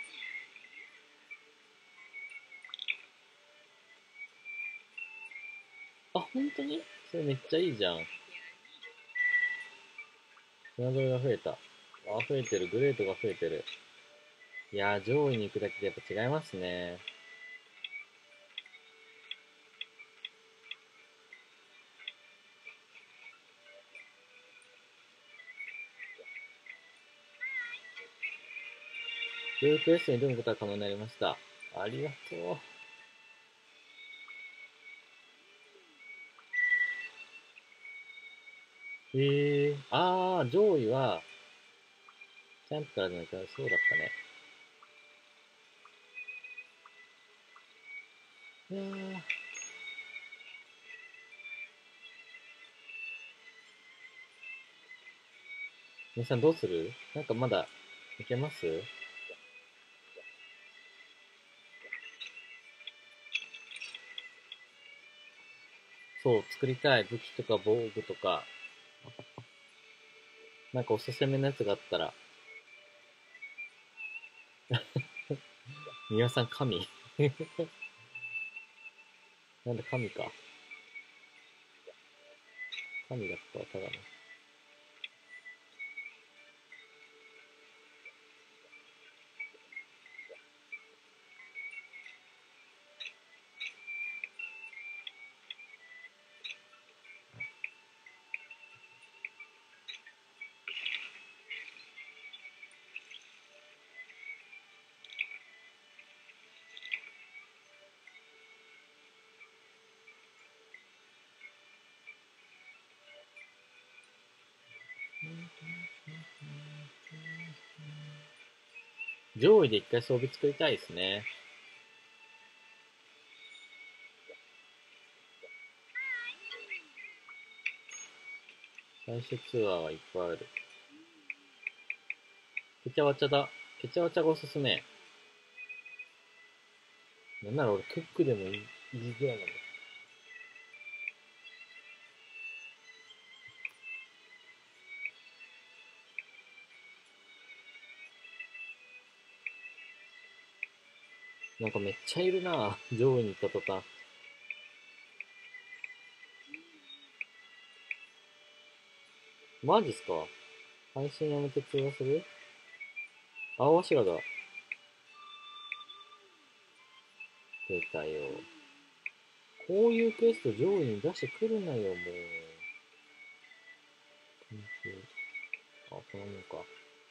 あ、本当にそれめっちゃいいじゃん。船取りが増えた。あ、増えてる。グレートが増えてる。いやー、上位に行くだけでやっぱ違いますね。ルークエストに挑むことが可能になりました。ありがとう。ええー、あー、上位は、キャンプからじゃないか、そうだったね。いやー、皆さんどうする？なんかまだ、いけます？そう、作りたい武器とか防具とか、なんかおすすめのやつがあったら、皆さん神なんで神か。神だったわ、ただの。 上位で一回装備作りたいですね。最終ツアーはいっぱいある。ケチャワチャだ。ケチャワチャがおすすめ。なんなら俺クックでもいい、いいぐらいなんだ。なんかめっちゃいるな上位に行った途端。マジっすか？配信やめて通話する？青柱だ。出たよ。こういうクエスト上位に出してくるなよ、もう。あ、こんなもんか。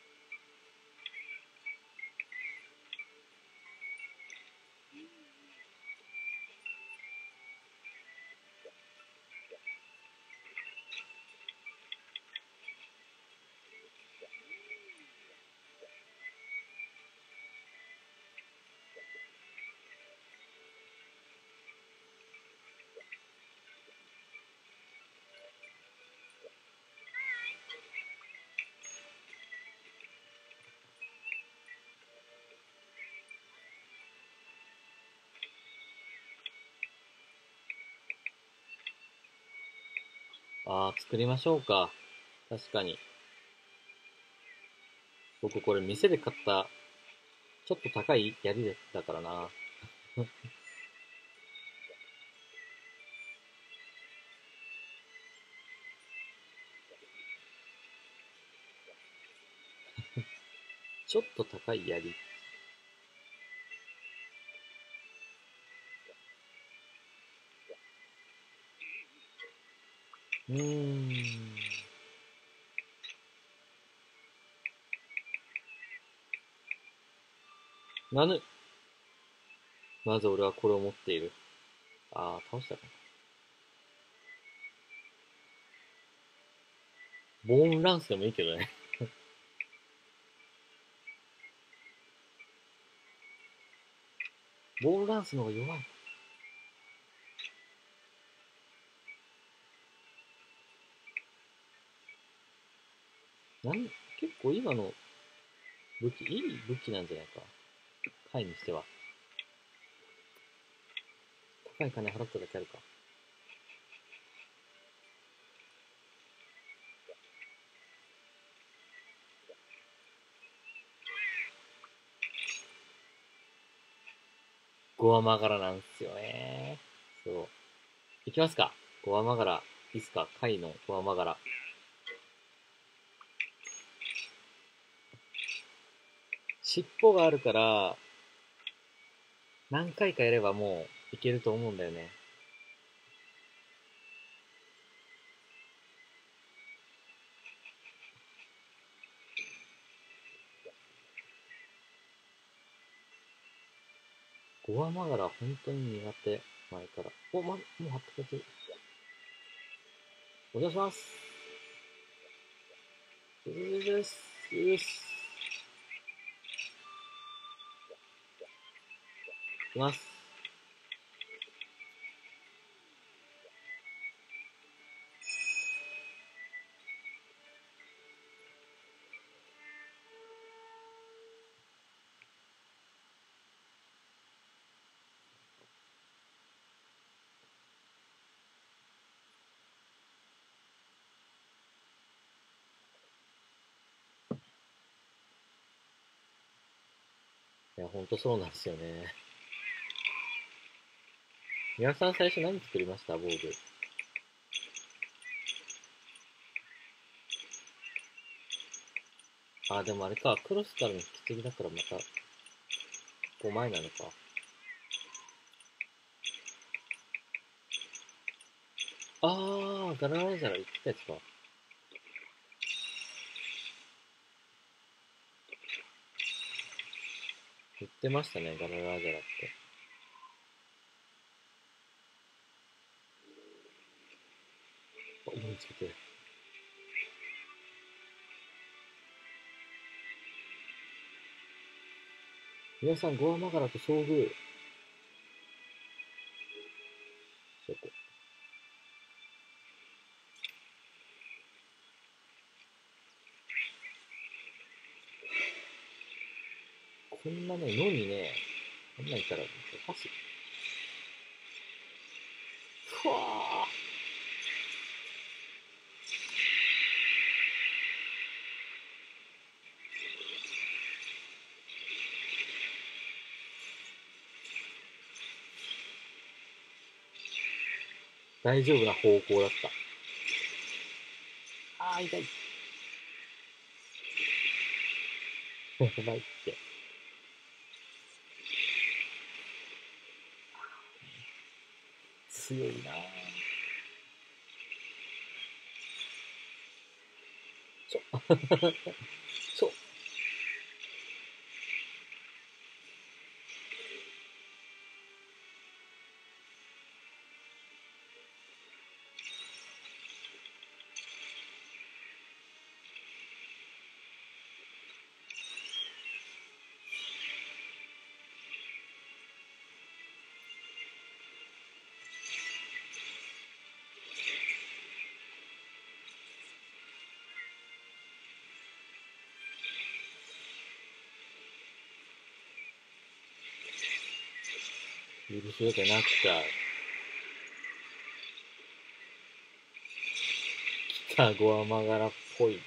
あー、作りましょうか。確かに。僕これ店で買った、ちょっと高い槍だからな。ちょっと高い槍。うーん。なぬ。まず俺はこれを持っている。あー、倒したかな。ボーンランスでもいいけどね。ボーンランスの方が弱い。なん、結構今の武器、いい武器なんじゃないか。回にしては。高い金払っただけあるか。ゴアマガラなんすよね。そう。いきますか。ゴアマガラ。いいっすか。貝のゴアマガラ。尻尾があるから、何回かやればもういけると思うんだよね。ゴアマガラ本当に苦手。前から。お、ま、もうはっぴゃくやつ。お願いします。よしよしよし。いきます。いや、ほんとそうなんですよね。皆さん最初何作りました？防具。あ、でもあれか。クロスからの引き継ぎだからまたごまいなのか。あー、ガララジャラ言ってたやつか。言ってましたね、ガララジャラって。あ、思いつけてる。 皆さん、ゴアマガラと遭遇。そこ。こんなね、野にね、こんなんいたら、おかしい。ふわー。大丈夫な方向だった。あー、痛い。やばいって。強いなぁ。ちょ。ちょ。許すわけなくちゃ。来た、ゴアマガラっぽい。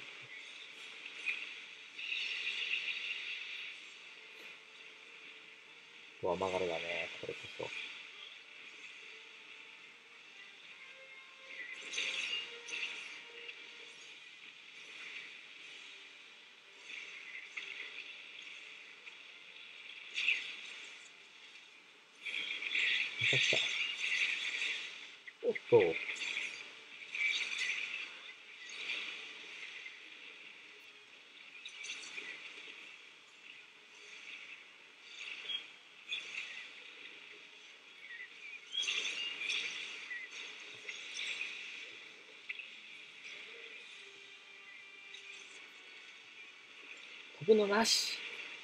ゴアマガラだね、これこそ。来た来た。おっと。飛ぶのなし。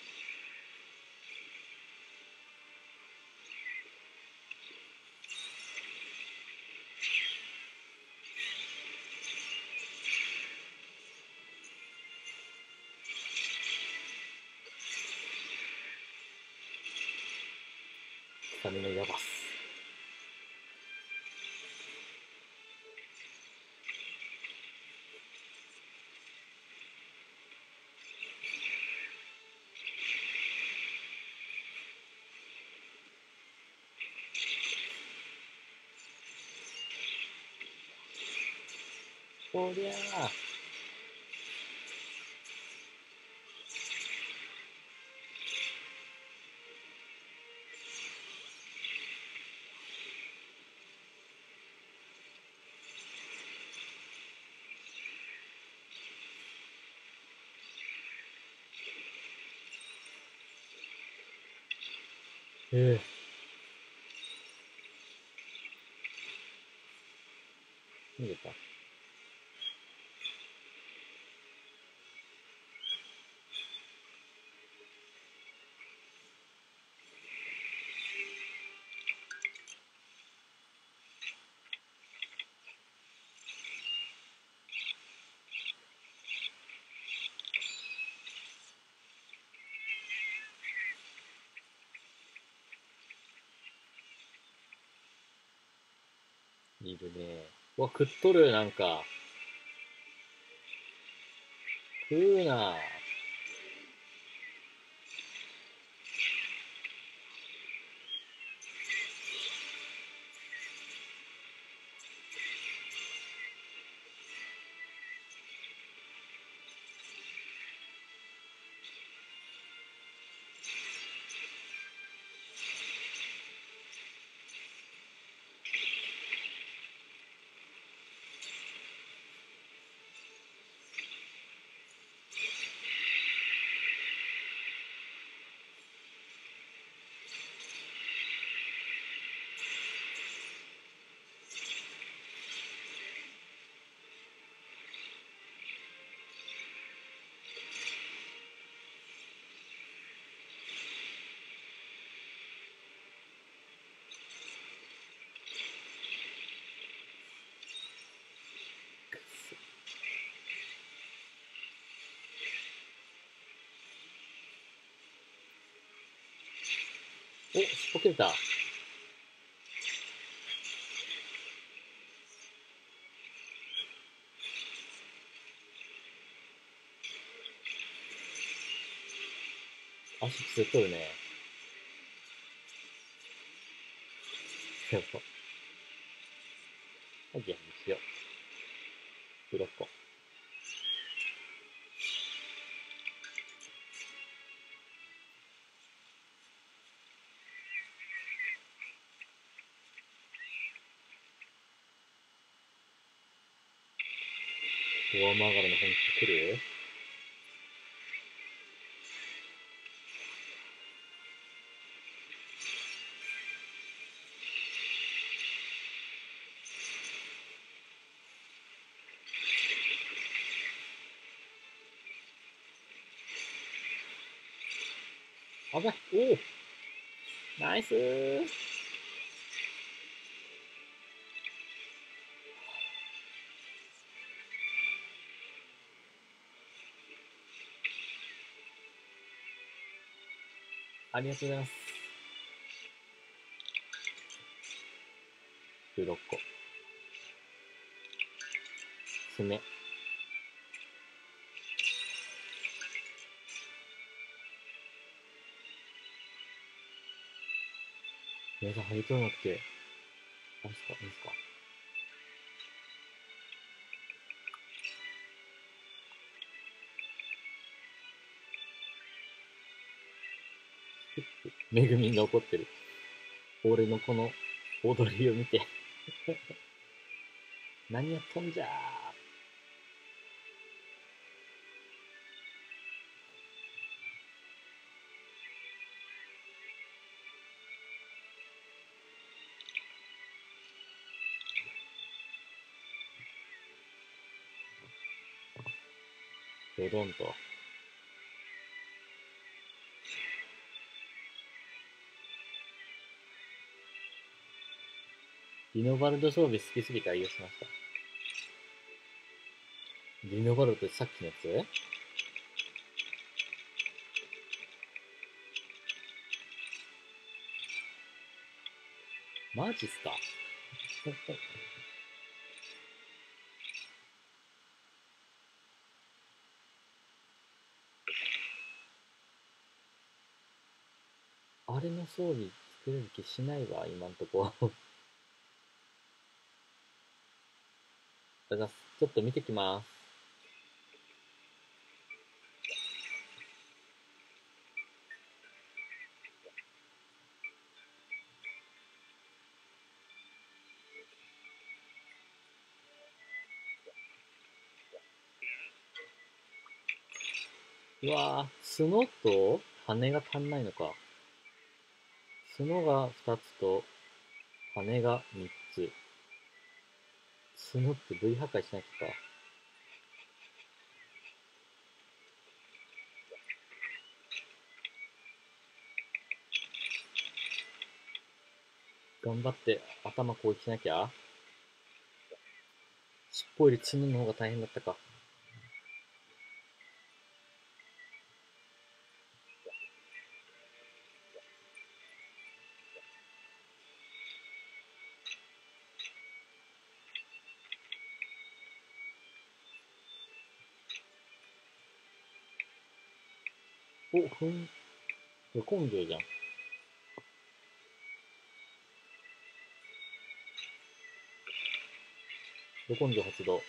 スタミナやばっす。おりゃあ。ええ。逃げた。いるね。うわ、食っとる、なんか。食うな。 お、尻尾切れた。足つっとるね。やば。はい、やにしよう。ブロッコ。フォアマーガラの本気来る？あばい。おお、ナイスー。ありがとうございます。ブロッコ。爪。皆さん、ハゲ取らなくて、あれですか、いいですか？めぐみんが怒ってる。俺のこの踊りを見て。何やっとんじゃー。ドドンと。リノバルド装備好きすぎて愛用しました。リノバルドってさっきのやつ？マジっすか？あれの装備作れる気しないわ、今んとこ。じゃあちょっと見てきます。うわぁ、角と羽が足んないのか。角がふたつと羽がみっつ。角って V 破壊しなきゃか。頑張って頭攻撃しなきゃ。尻尾より角の方が大変だったか。お、ふん。これ根性じゃん。ど根性発動。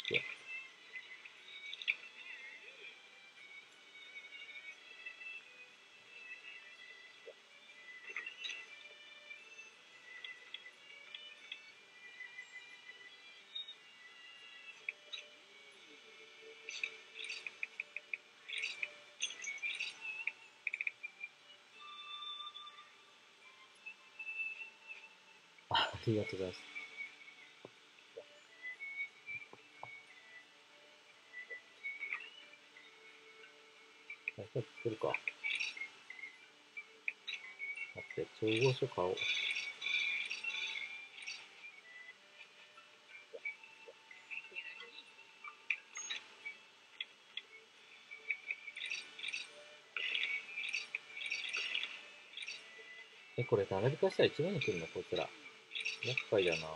あ、ありがとうございます。あ、これ作るか。待って、調合書買おう。え、 え、これ並び替えしたら一番に来るのこいつら。厄介だな。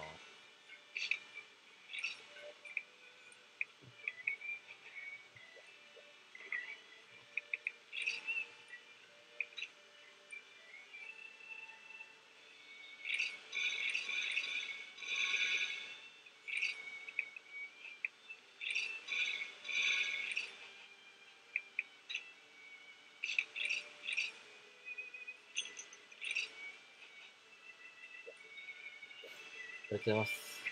ありがとうございます。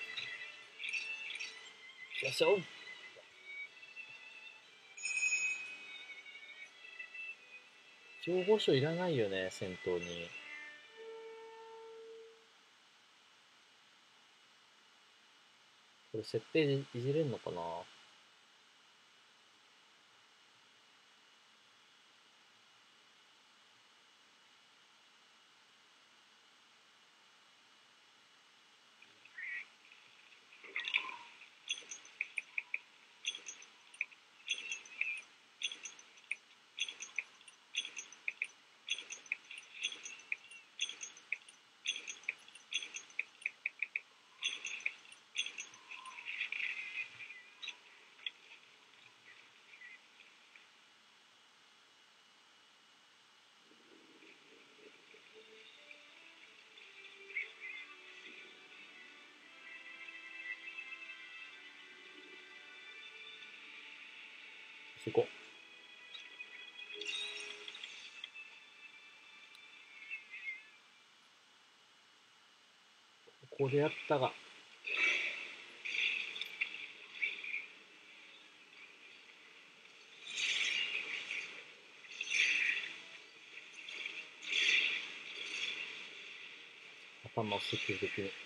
よいしょ。情報書いらないよね、戦闘に。これ設定いじれんのかな。行こう。ここでやったが。頭を積極的に。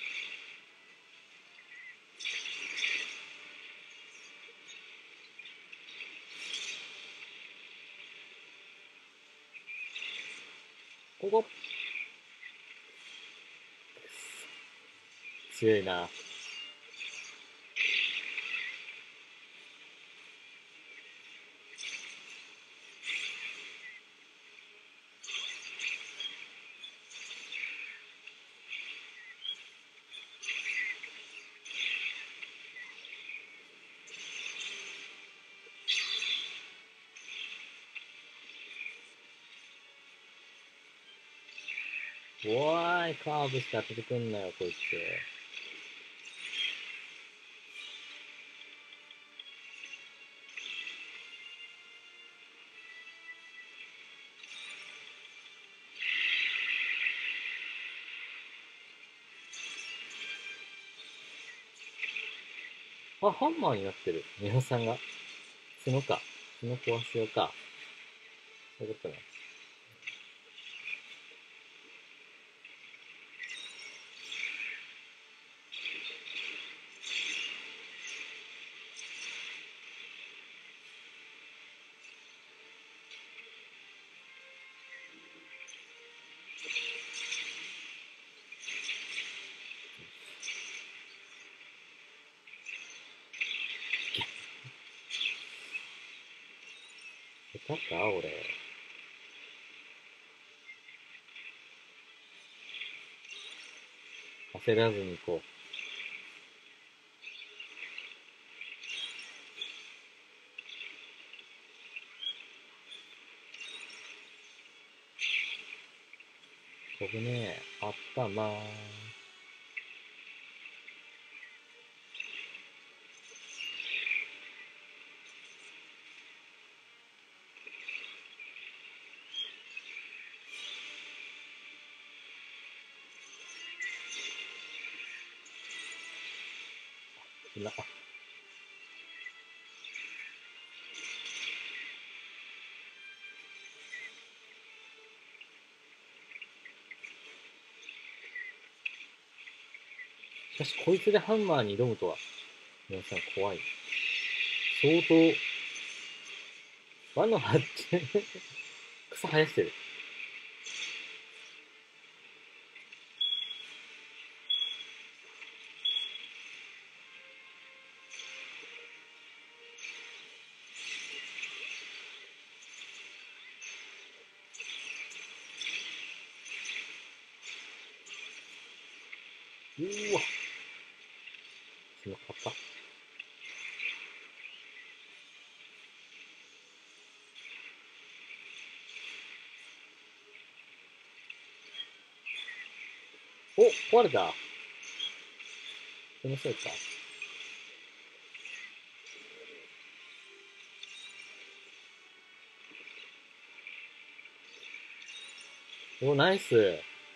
ここ。強いな。おーい、カーブして当ててくんなよ、こいつ。あ、ハンマーになってる。ミオさんが。角か。角壊すよか。そういうことね。下手か俺。焦らずに行こう。飛ぶね。あったまー。な、しかしこいつでハンマーに挑むとは。皆さん怖い。相当、輪の発見草生やしてる。 うわ、その硬。お、壊れた。そのせいか。お、ナイス。どう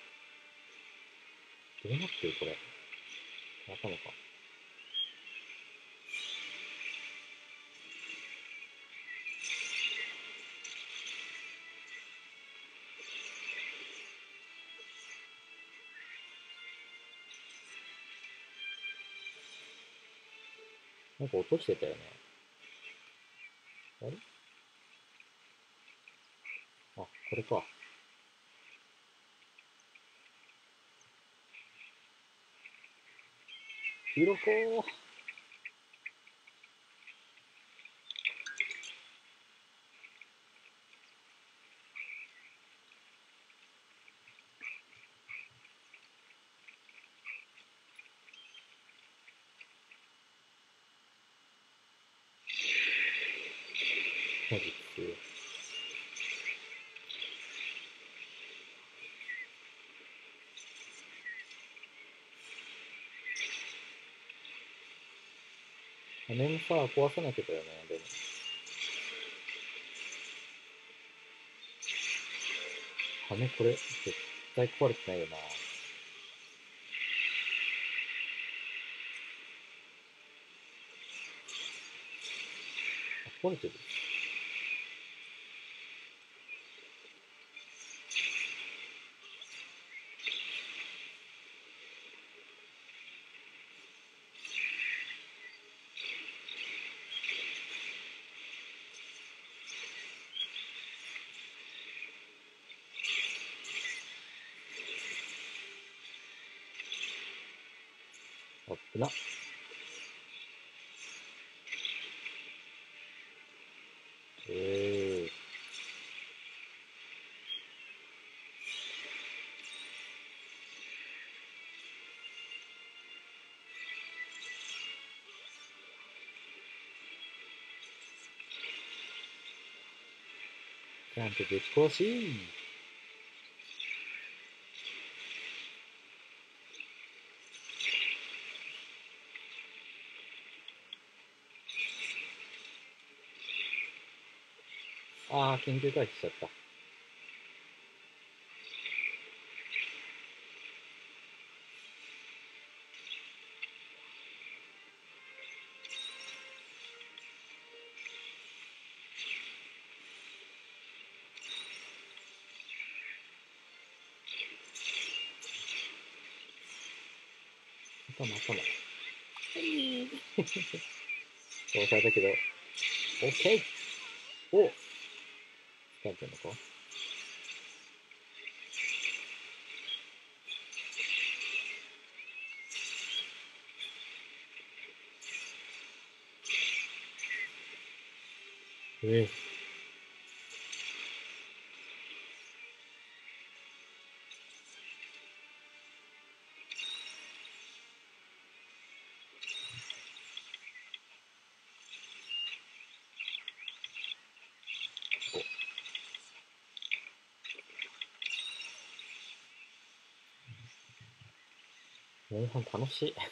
なってるこれ。頭か。なんか落としてたよね。あれ、あ、これか。鱗ー。マジ強い。羽もさ、壊さなきゃだよね、でも。羽これ、絶対壊れてないよな。あ、壊れてる。あっぶな。ええー。ちゃんとぶち壊し。ああ、緊急回避しちゃった。頭、頭。殺されたけど、オッケー。お、疲れてんのか。ええ。モンハン楽しい。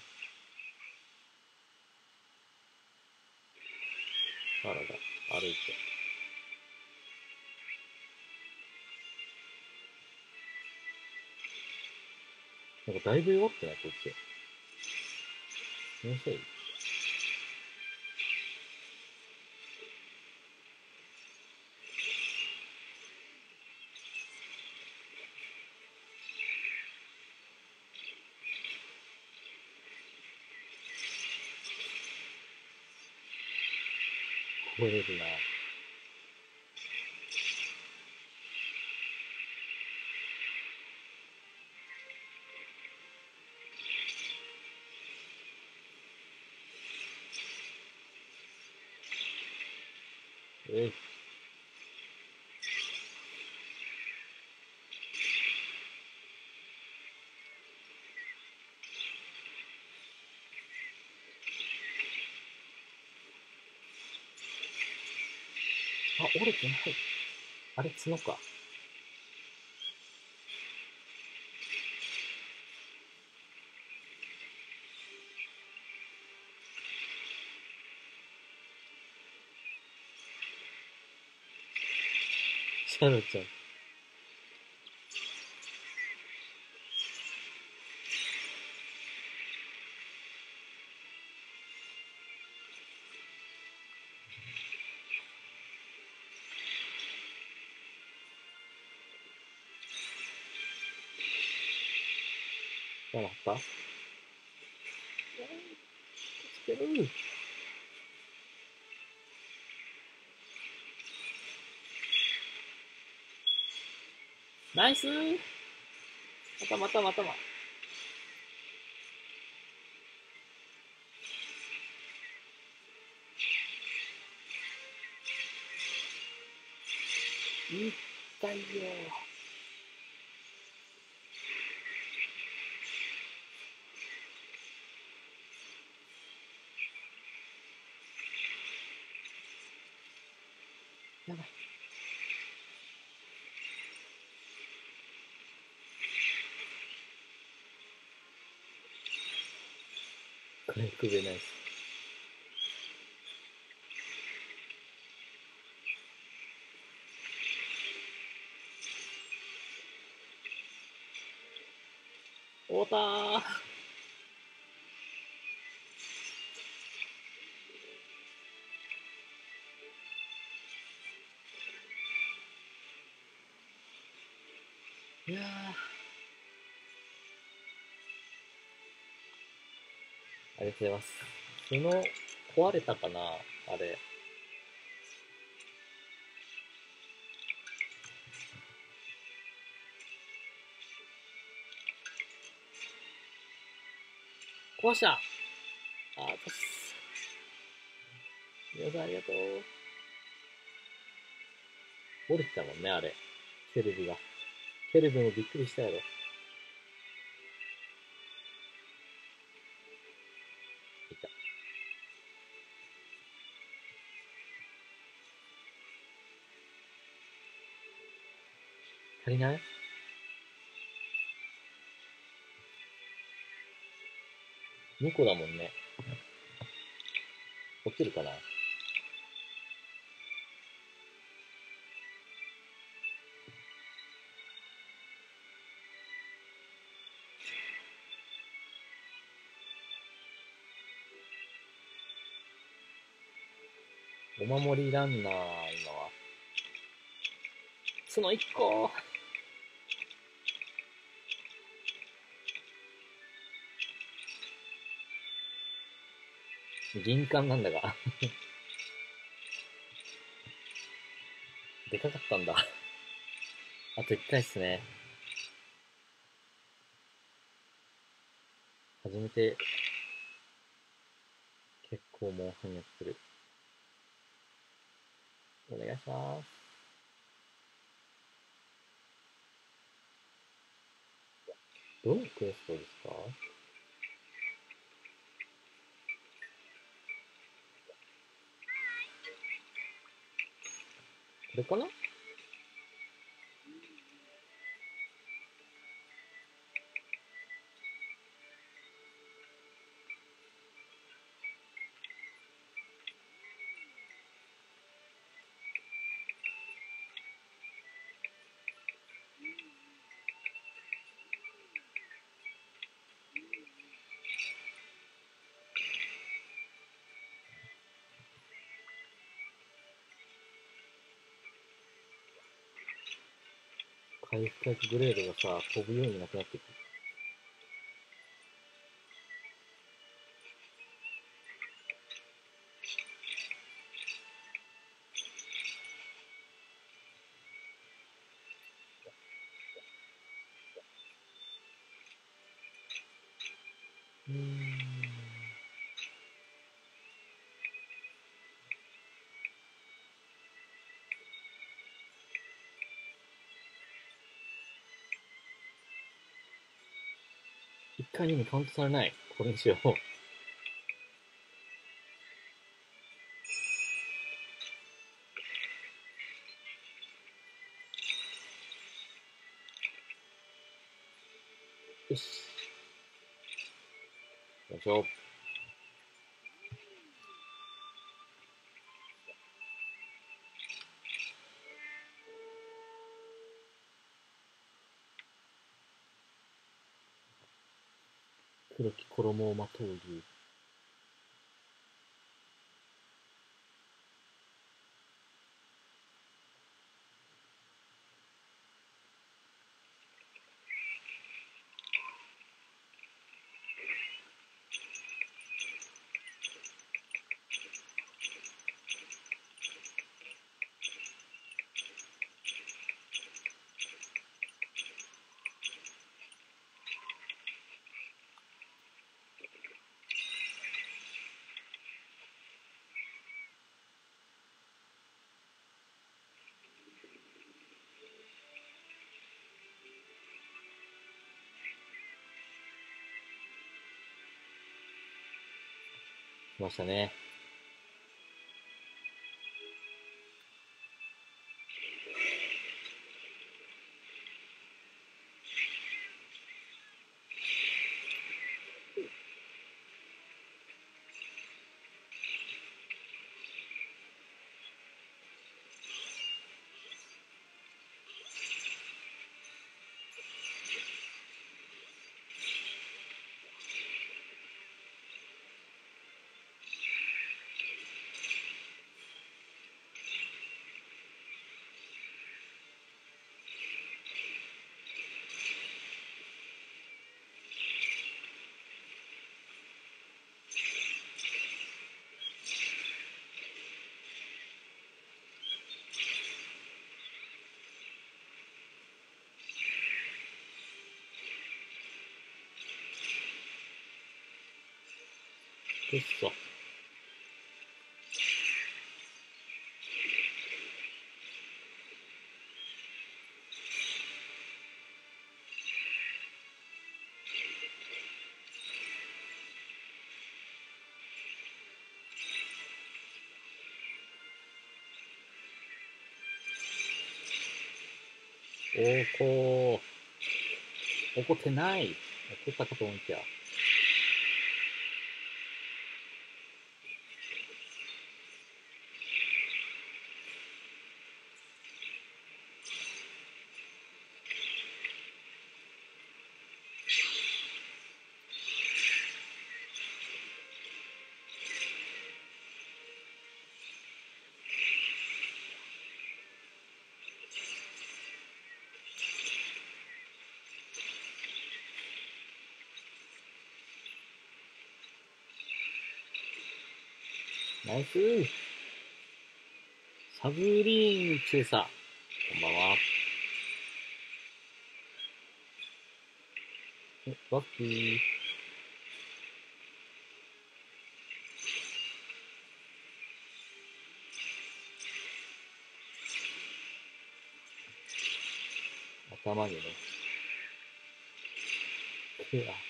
あらら、歩いて。なんかだいぶ弱ってないこいつ。気のせい。超えるな。えい。 折れてない。あれ、角か。シャロちゃん。何だったつける。ナイスー。またまたまたま。痛いよ。やばい。これくべないっす。おたー。いやー。ありがとうございます。その、壊れたかなあれ。壊した。あー、たす。皆さんありがとう。折れてたもんね、あれ。ケルビが。ケルビもびっくりしたやろ。いた。足りない？にこだもんね。落ちるかな？お守りランナー、今は。そのいっこ。銀冠なんだが。でかかったんだ。あといっかいっすね。初めて、結構モンハンやってる。お願いします。どのクエストですか？これかな？回復回復グレードがさ、飛ぶようになくなってくる。うーん。一回にもカウントされない。これにしよう。 よし。よいしょ。黒き衣をまとう竜。来ましたね。くっそ。おーこー。怒ってない。怒ったかと思いきや。ナイスー。サブリーン中佐。こんばんは。ワッキー。頭にね。うわ。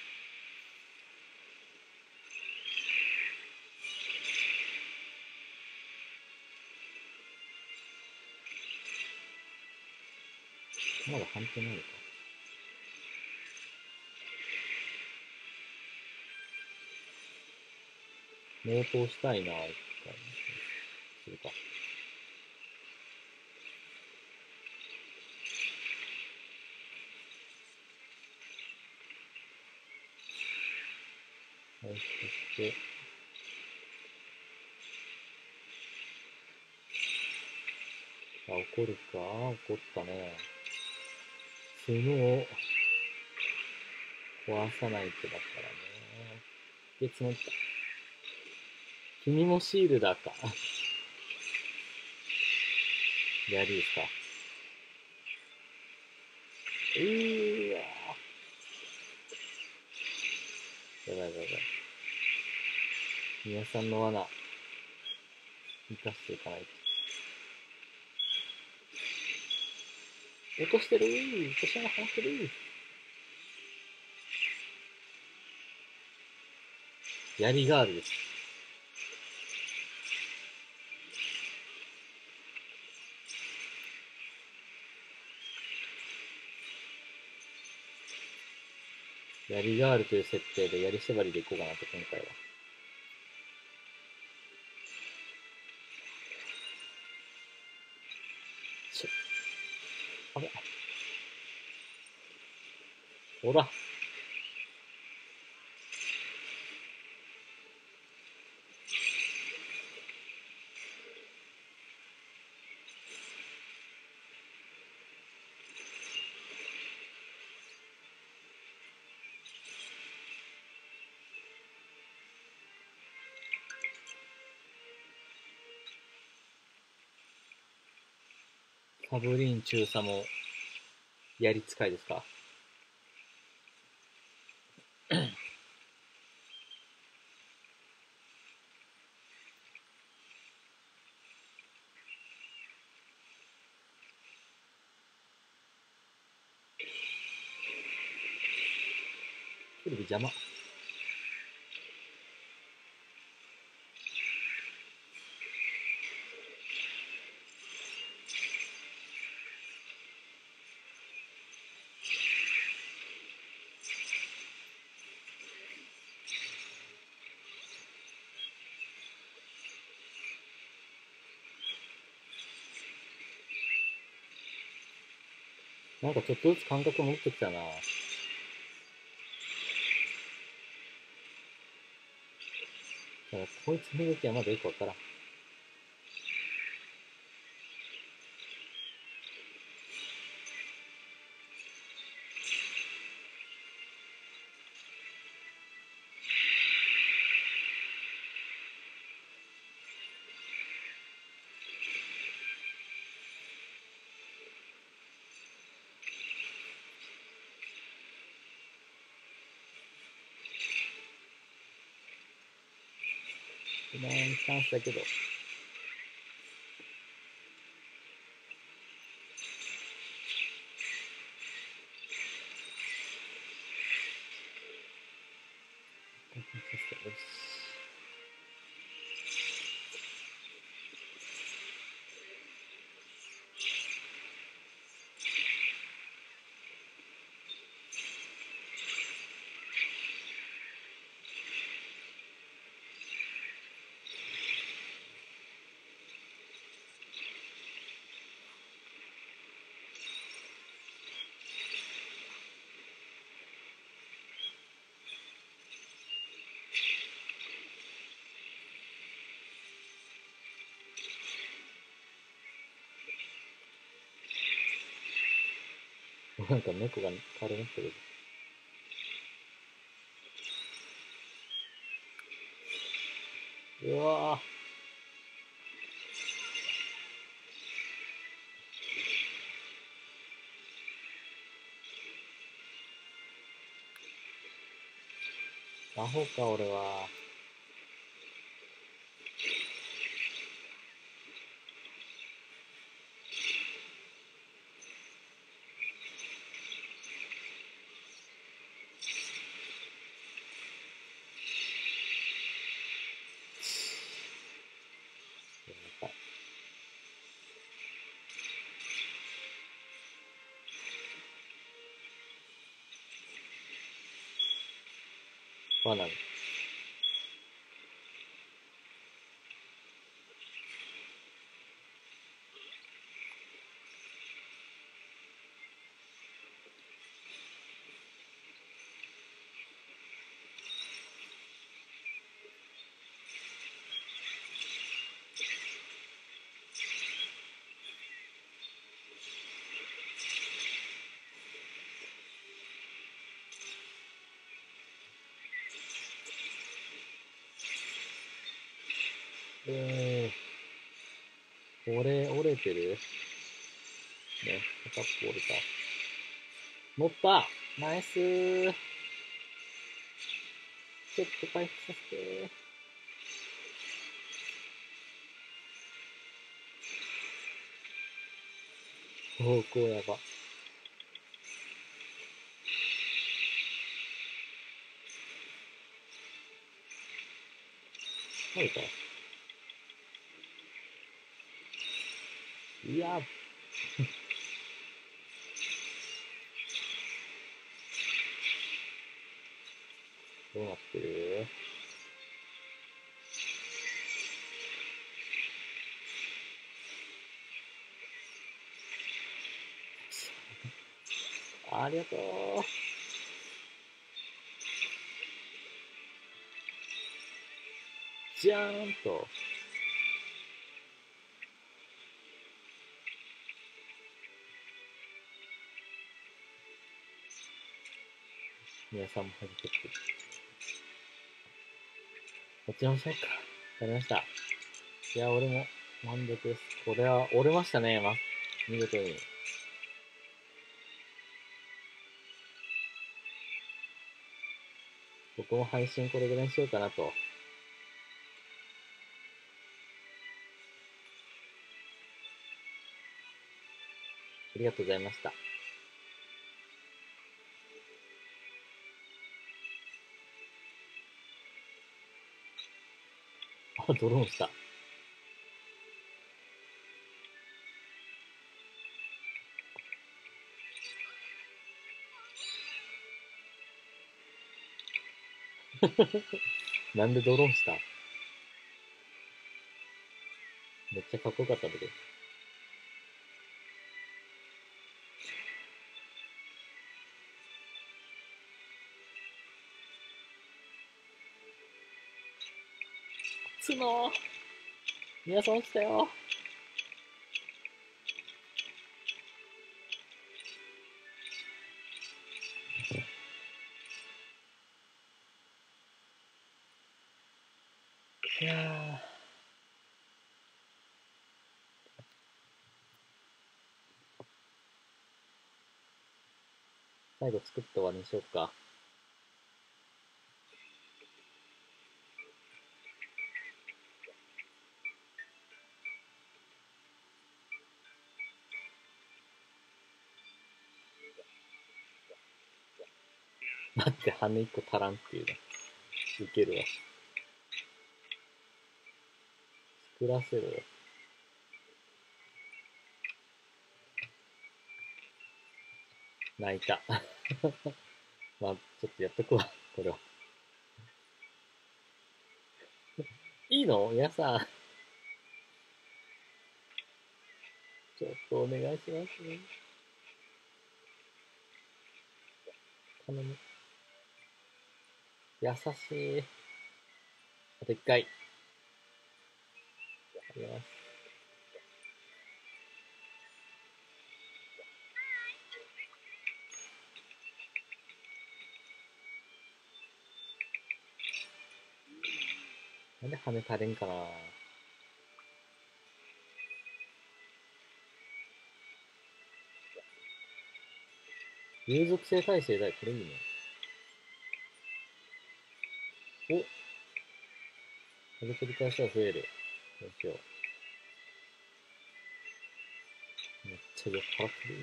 まだ半手ないのか。猛攻したいな、一回。するか。はい、そして、あ、怒るか。怒ったね。角を壊さないとだからね。で、募った。君もシールだか。やりですか。うーわー。やばいやばいやばい。皆さんの罠、生かしていかないと。落としてるー。落とし穴放ってるー。やりガールです。 槍があるという設定で槍縛りでいこうかなと、今回は。ちょ、あべ。ほら。サブリン中佐も槍使いですか？テレビ邪魔。なんかちょっとずつ感覚戻ってきたな。だからこいつの動きはまだよくわからん。ナイスチャンスだけど。よし。なんか猫が軽めってる。うわぁ。アホか、俺は。やばい。バナナ。えー、これ折れてるね、片っぽ折れた。乗ったナイスー。ちょっと回復させてー。方向やば。入るかいや、 どうなってる？ありがとう。じゃーんと。皆さんも入ってって。こっちのしようか。わかりました。いや、俺も満足です。これは折れましたね、ま、見事に。僕も配信これぐらいにしようかなと。ありがとうございました。あ、ドローンした。なんでドローンした？めっちゃかっこよかったんだけど。角皆さん落ちたよ。いやー、最後作って終わりにしようか。待って、羽一個足らんっていうね。いけるわ。作らせろよ。泣いた。まあ、ちょっとやっとくわ、これは。いいの皆さん。ちょっとお願いしますね。頼む。優しい。あと一回。あります。なんで羽足りんかな。有属性耐性だよ、これいいね。お、風取り返しは増える。どうしよう。めっちゃ酔っ払ってる。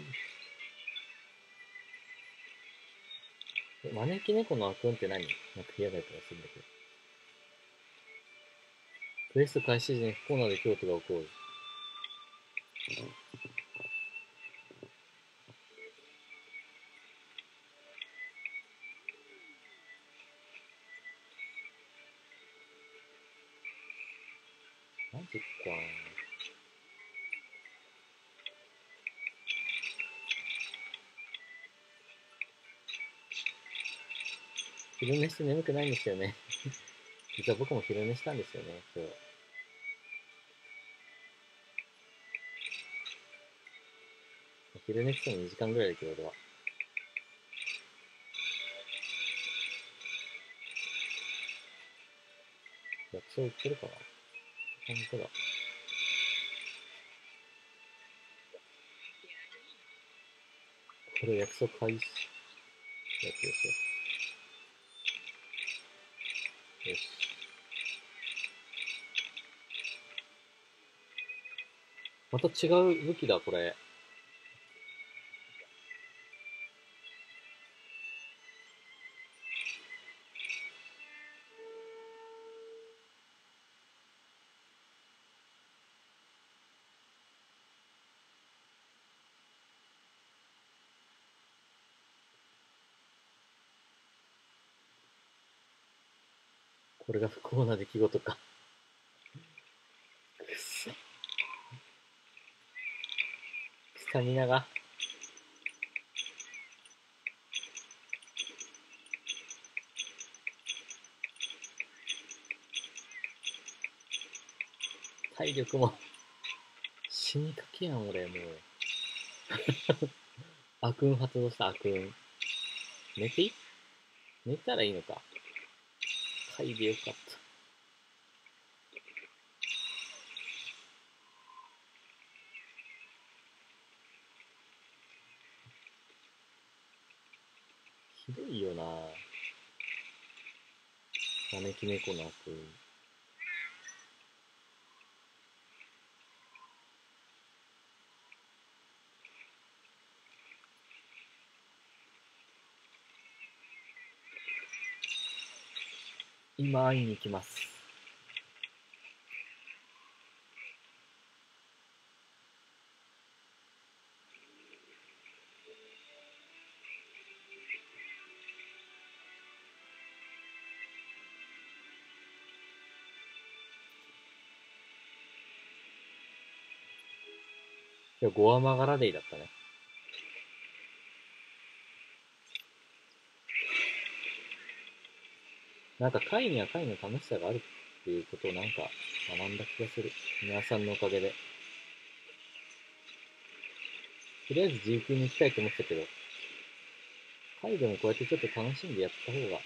え、招き猫の悪運って何？なんか嫌なやつがするんだけど。クエスト開始時に不幸な出来事が起こる。マジか。昼寝して眠くないんですよね。実は僕も昼寝したんですよね、今日。昼寝してもにじかんぐらいだけど、俺は。薬草売ってるかな？本当だ。これ薬草開始。よしよしよし。よし。また違う武器だ、これ。 これが不幸な出来事か。くっそ。スタミナが。体力も死にかけやん、俺、もう。悪運発動した、悪運。寝てい寝たらいいのか。嗅いでよかった。ひどいよな。招き猫の悪運。今会いに行きます。今日ゴアマガラデイだったね。なんか貝には貝の楽しさがあるっていうことをなんか学んだ気がする。皆さんのおかげで。とりあえず ジーピー に行きたいと思ってたけど、貝でもこうやってちょっと楽しんでやった方が、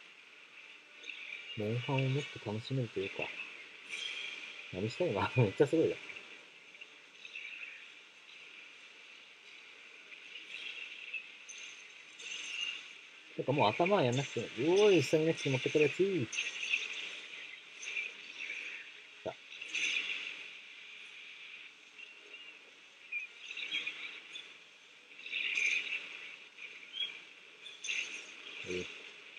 モンハンをもっと楽しめるというか、何したい今めっちゃすごいな。なんかもう頭はやんなくても、おーい、スタミナキ持ってくるやつい。さえー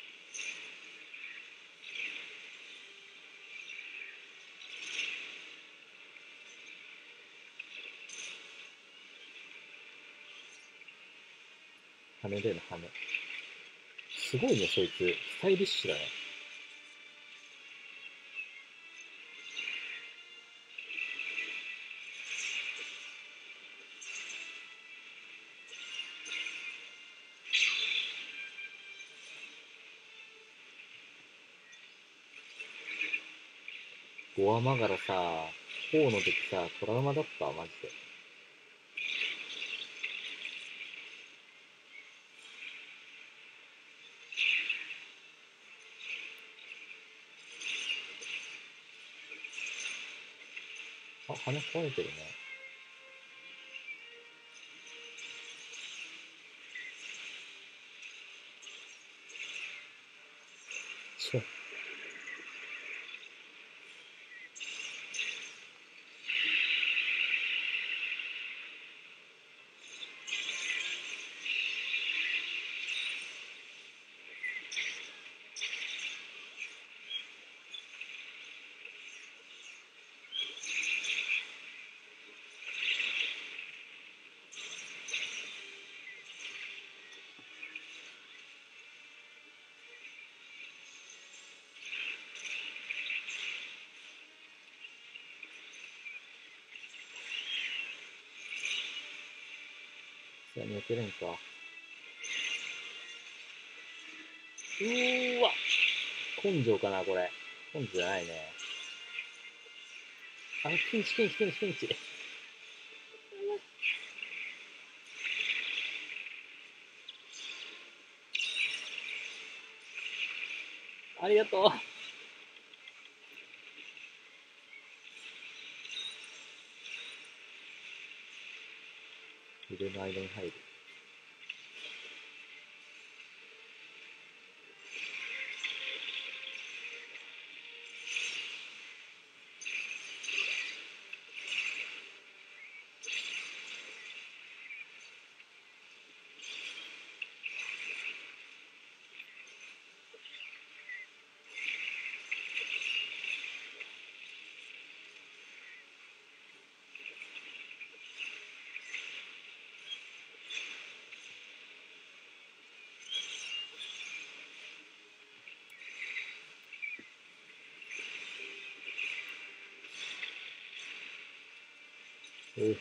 羽での羽。すごいね、そいつ。スタイリッシュだね。ゴアマガラさ、頬の時さ、トラウマだった、マジで。あ、羽壊れてるね。ちょ、それ寝てるんか。うーわ根性かな、これ。根性じゃないね。あ、ピンチピンチピンチピンチ。ありがとう。腕の間に入る。 う。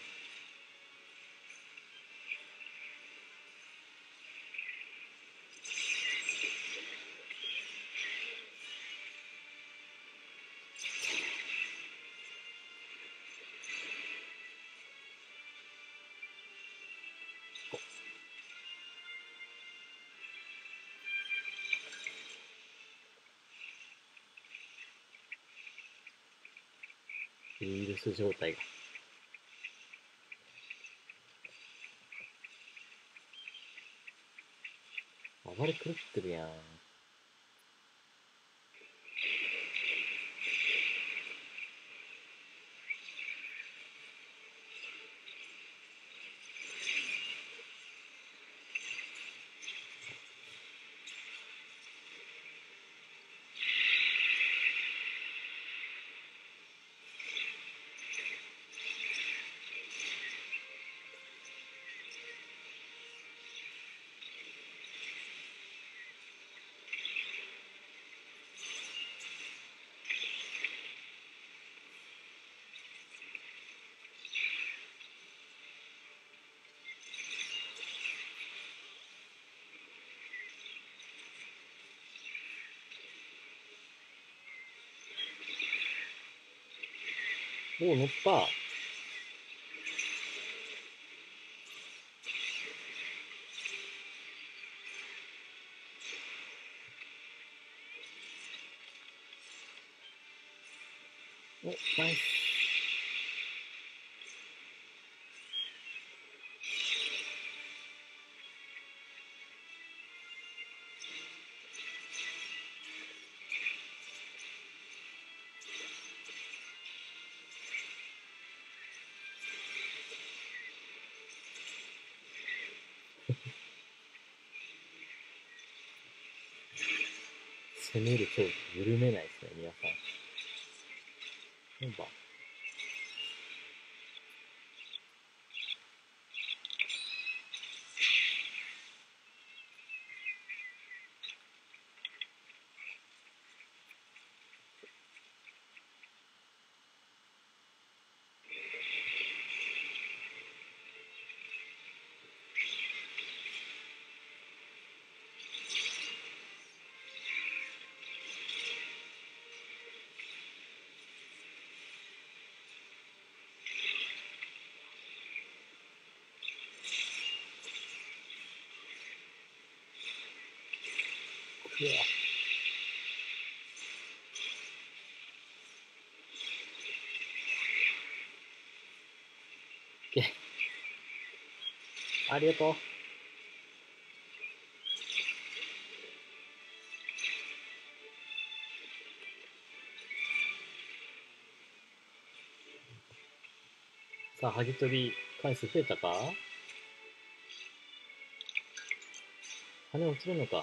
ウイルス状態が。暴れ狂ってるやん。おお、乗った。お、ナイス。攻める恐怖緩めないですね、皆さん。なんだ。うわ。けありがとう。さあ、ハゲ取り回数増えたか？羽落ちるのか？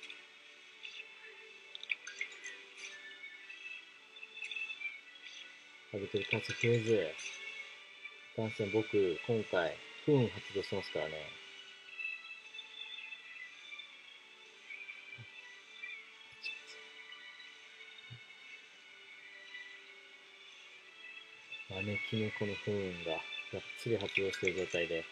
ハゲ取り回数増えず。男性僕、今回、不運発動してますからね。招き猫の不運ががっつり発動している状態で。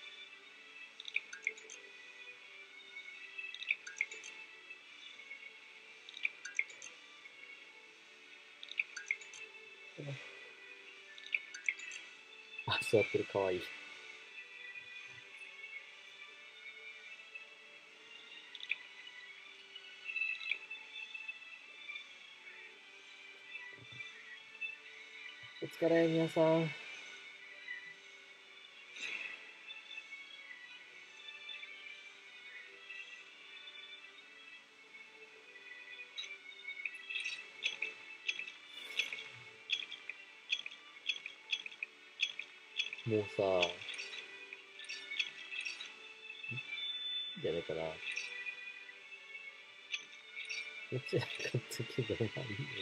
あ、座ってる、かわいい。お疲れ、皆さん。もうさ、じゃないかな。どちらかったけど、まあいいよね。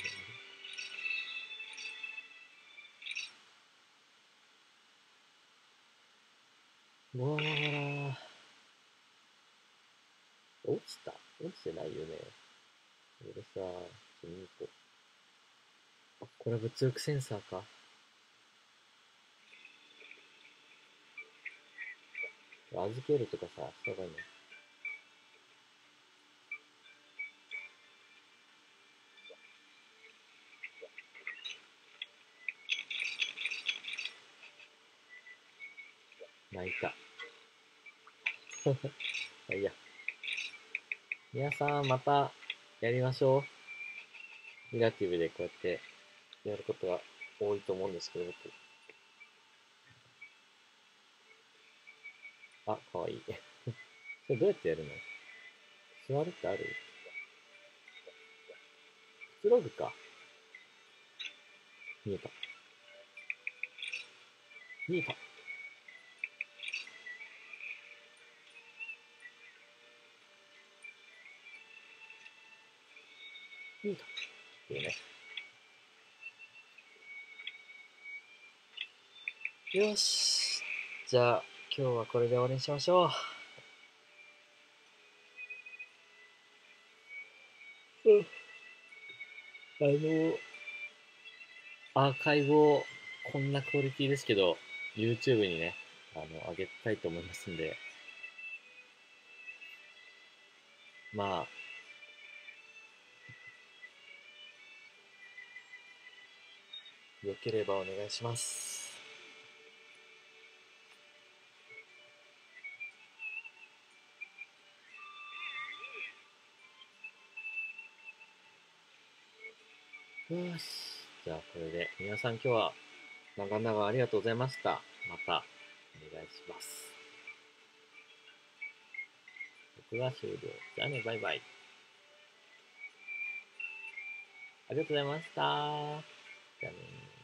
うわー、落ちた落ちてないよね。これさ、ちょっと見に行こう。あ、これは物力センサーか。 預けるとかさ、した方がいいね。泣いた。まあいいや。皆さん、またやりましょう。ネガティブでこうやってやることが多いと思うんですけど、僕。あ、かわいい。それどうやってやるの？座るってある？くつろぐか。見えた。見えた。見えた。っていうね。よし。じゃあ、今日はこれで終わりにしましょう。うん。あの、アーカイブをこんなクオリティですけど、YouTube にね、あの、上げたいと思いますんで、まあ、よければお願いします。よし。じゃあ、これで、皆さん今日は長々ありがとうございました。また、お願いします。僕は終了。じゃあね、バイバイ。ありがとうございました。じゃあね。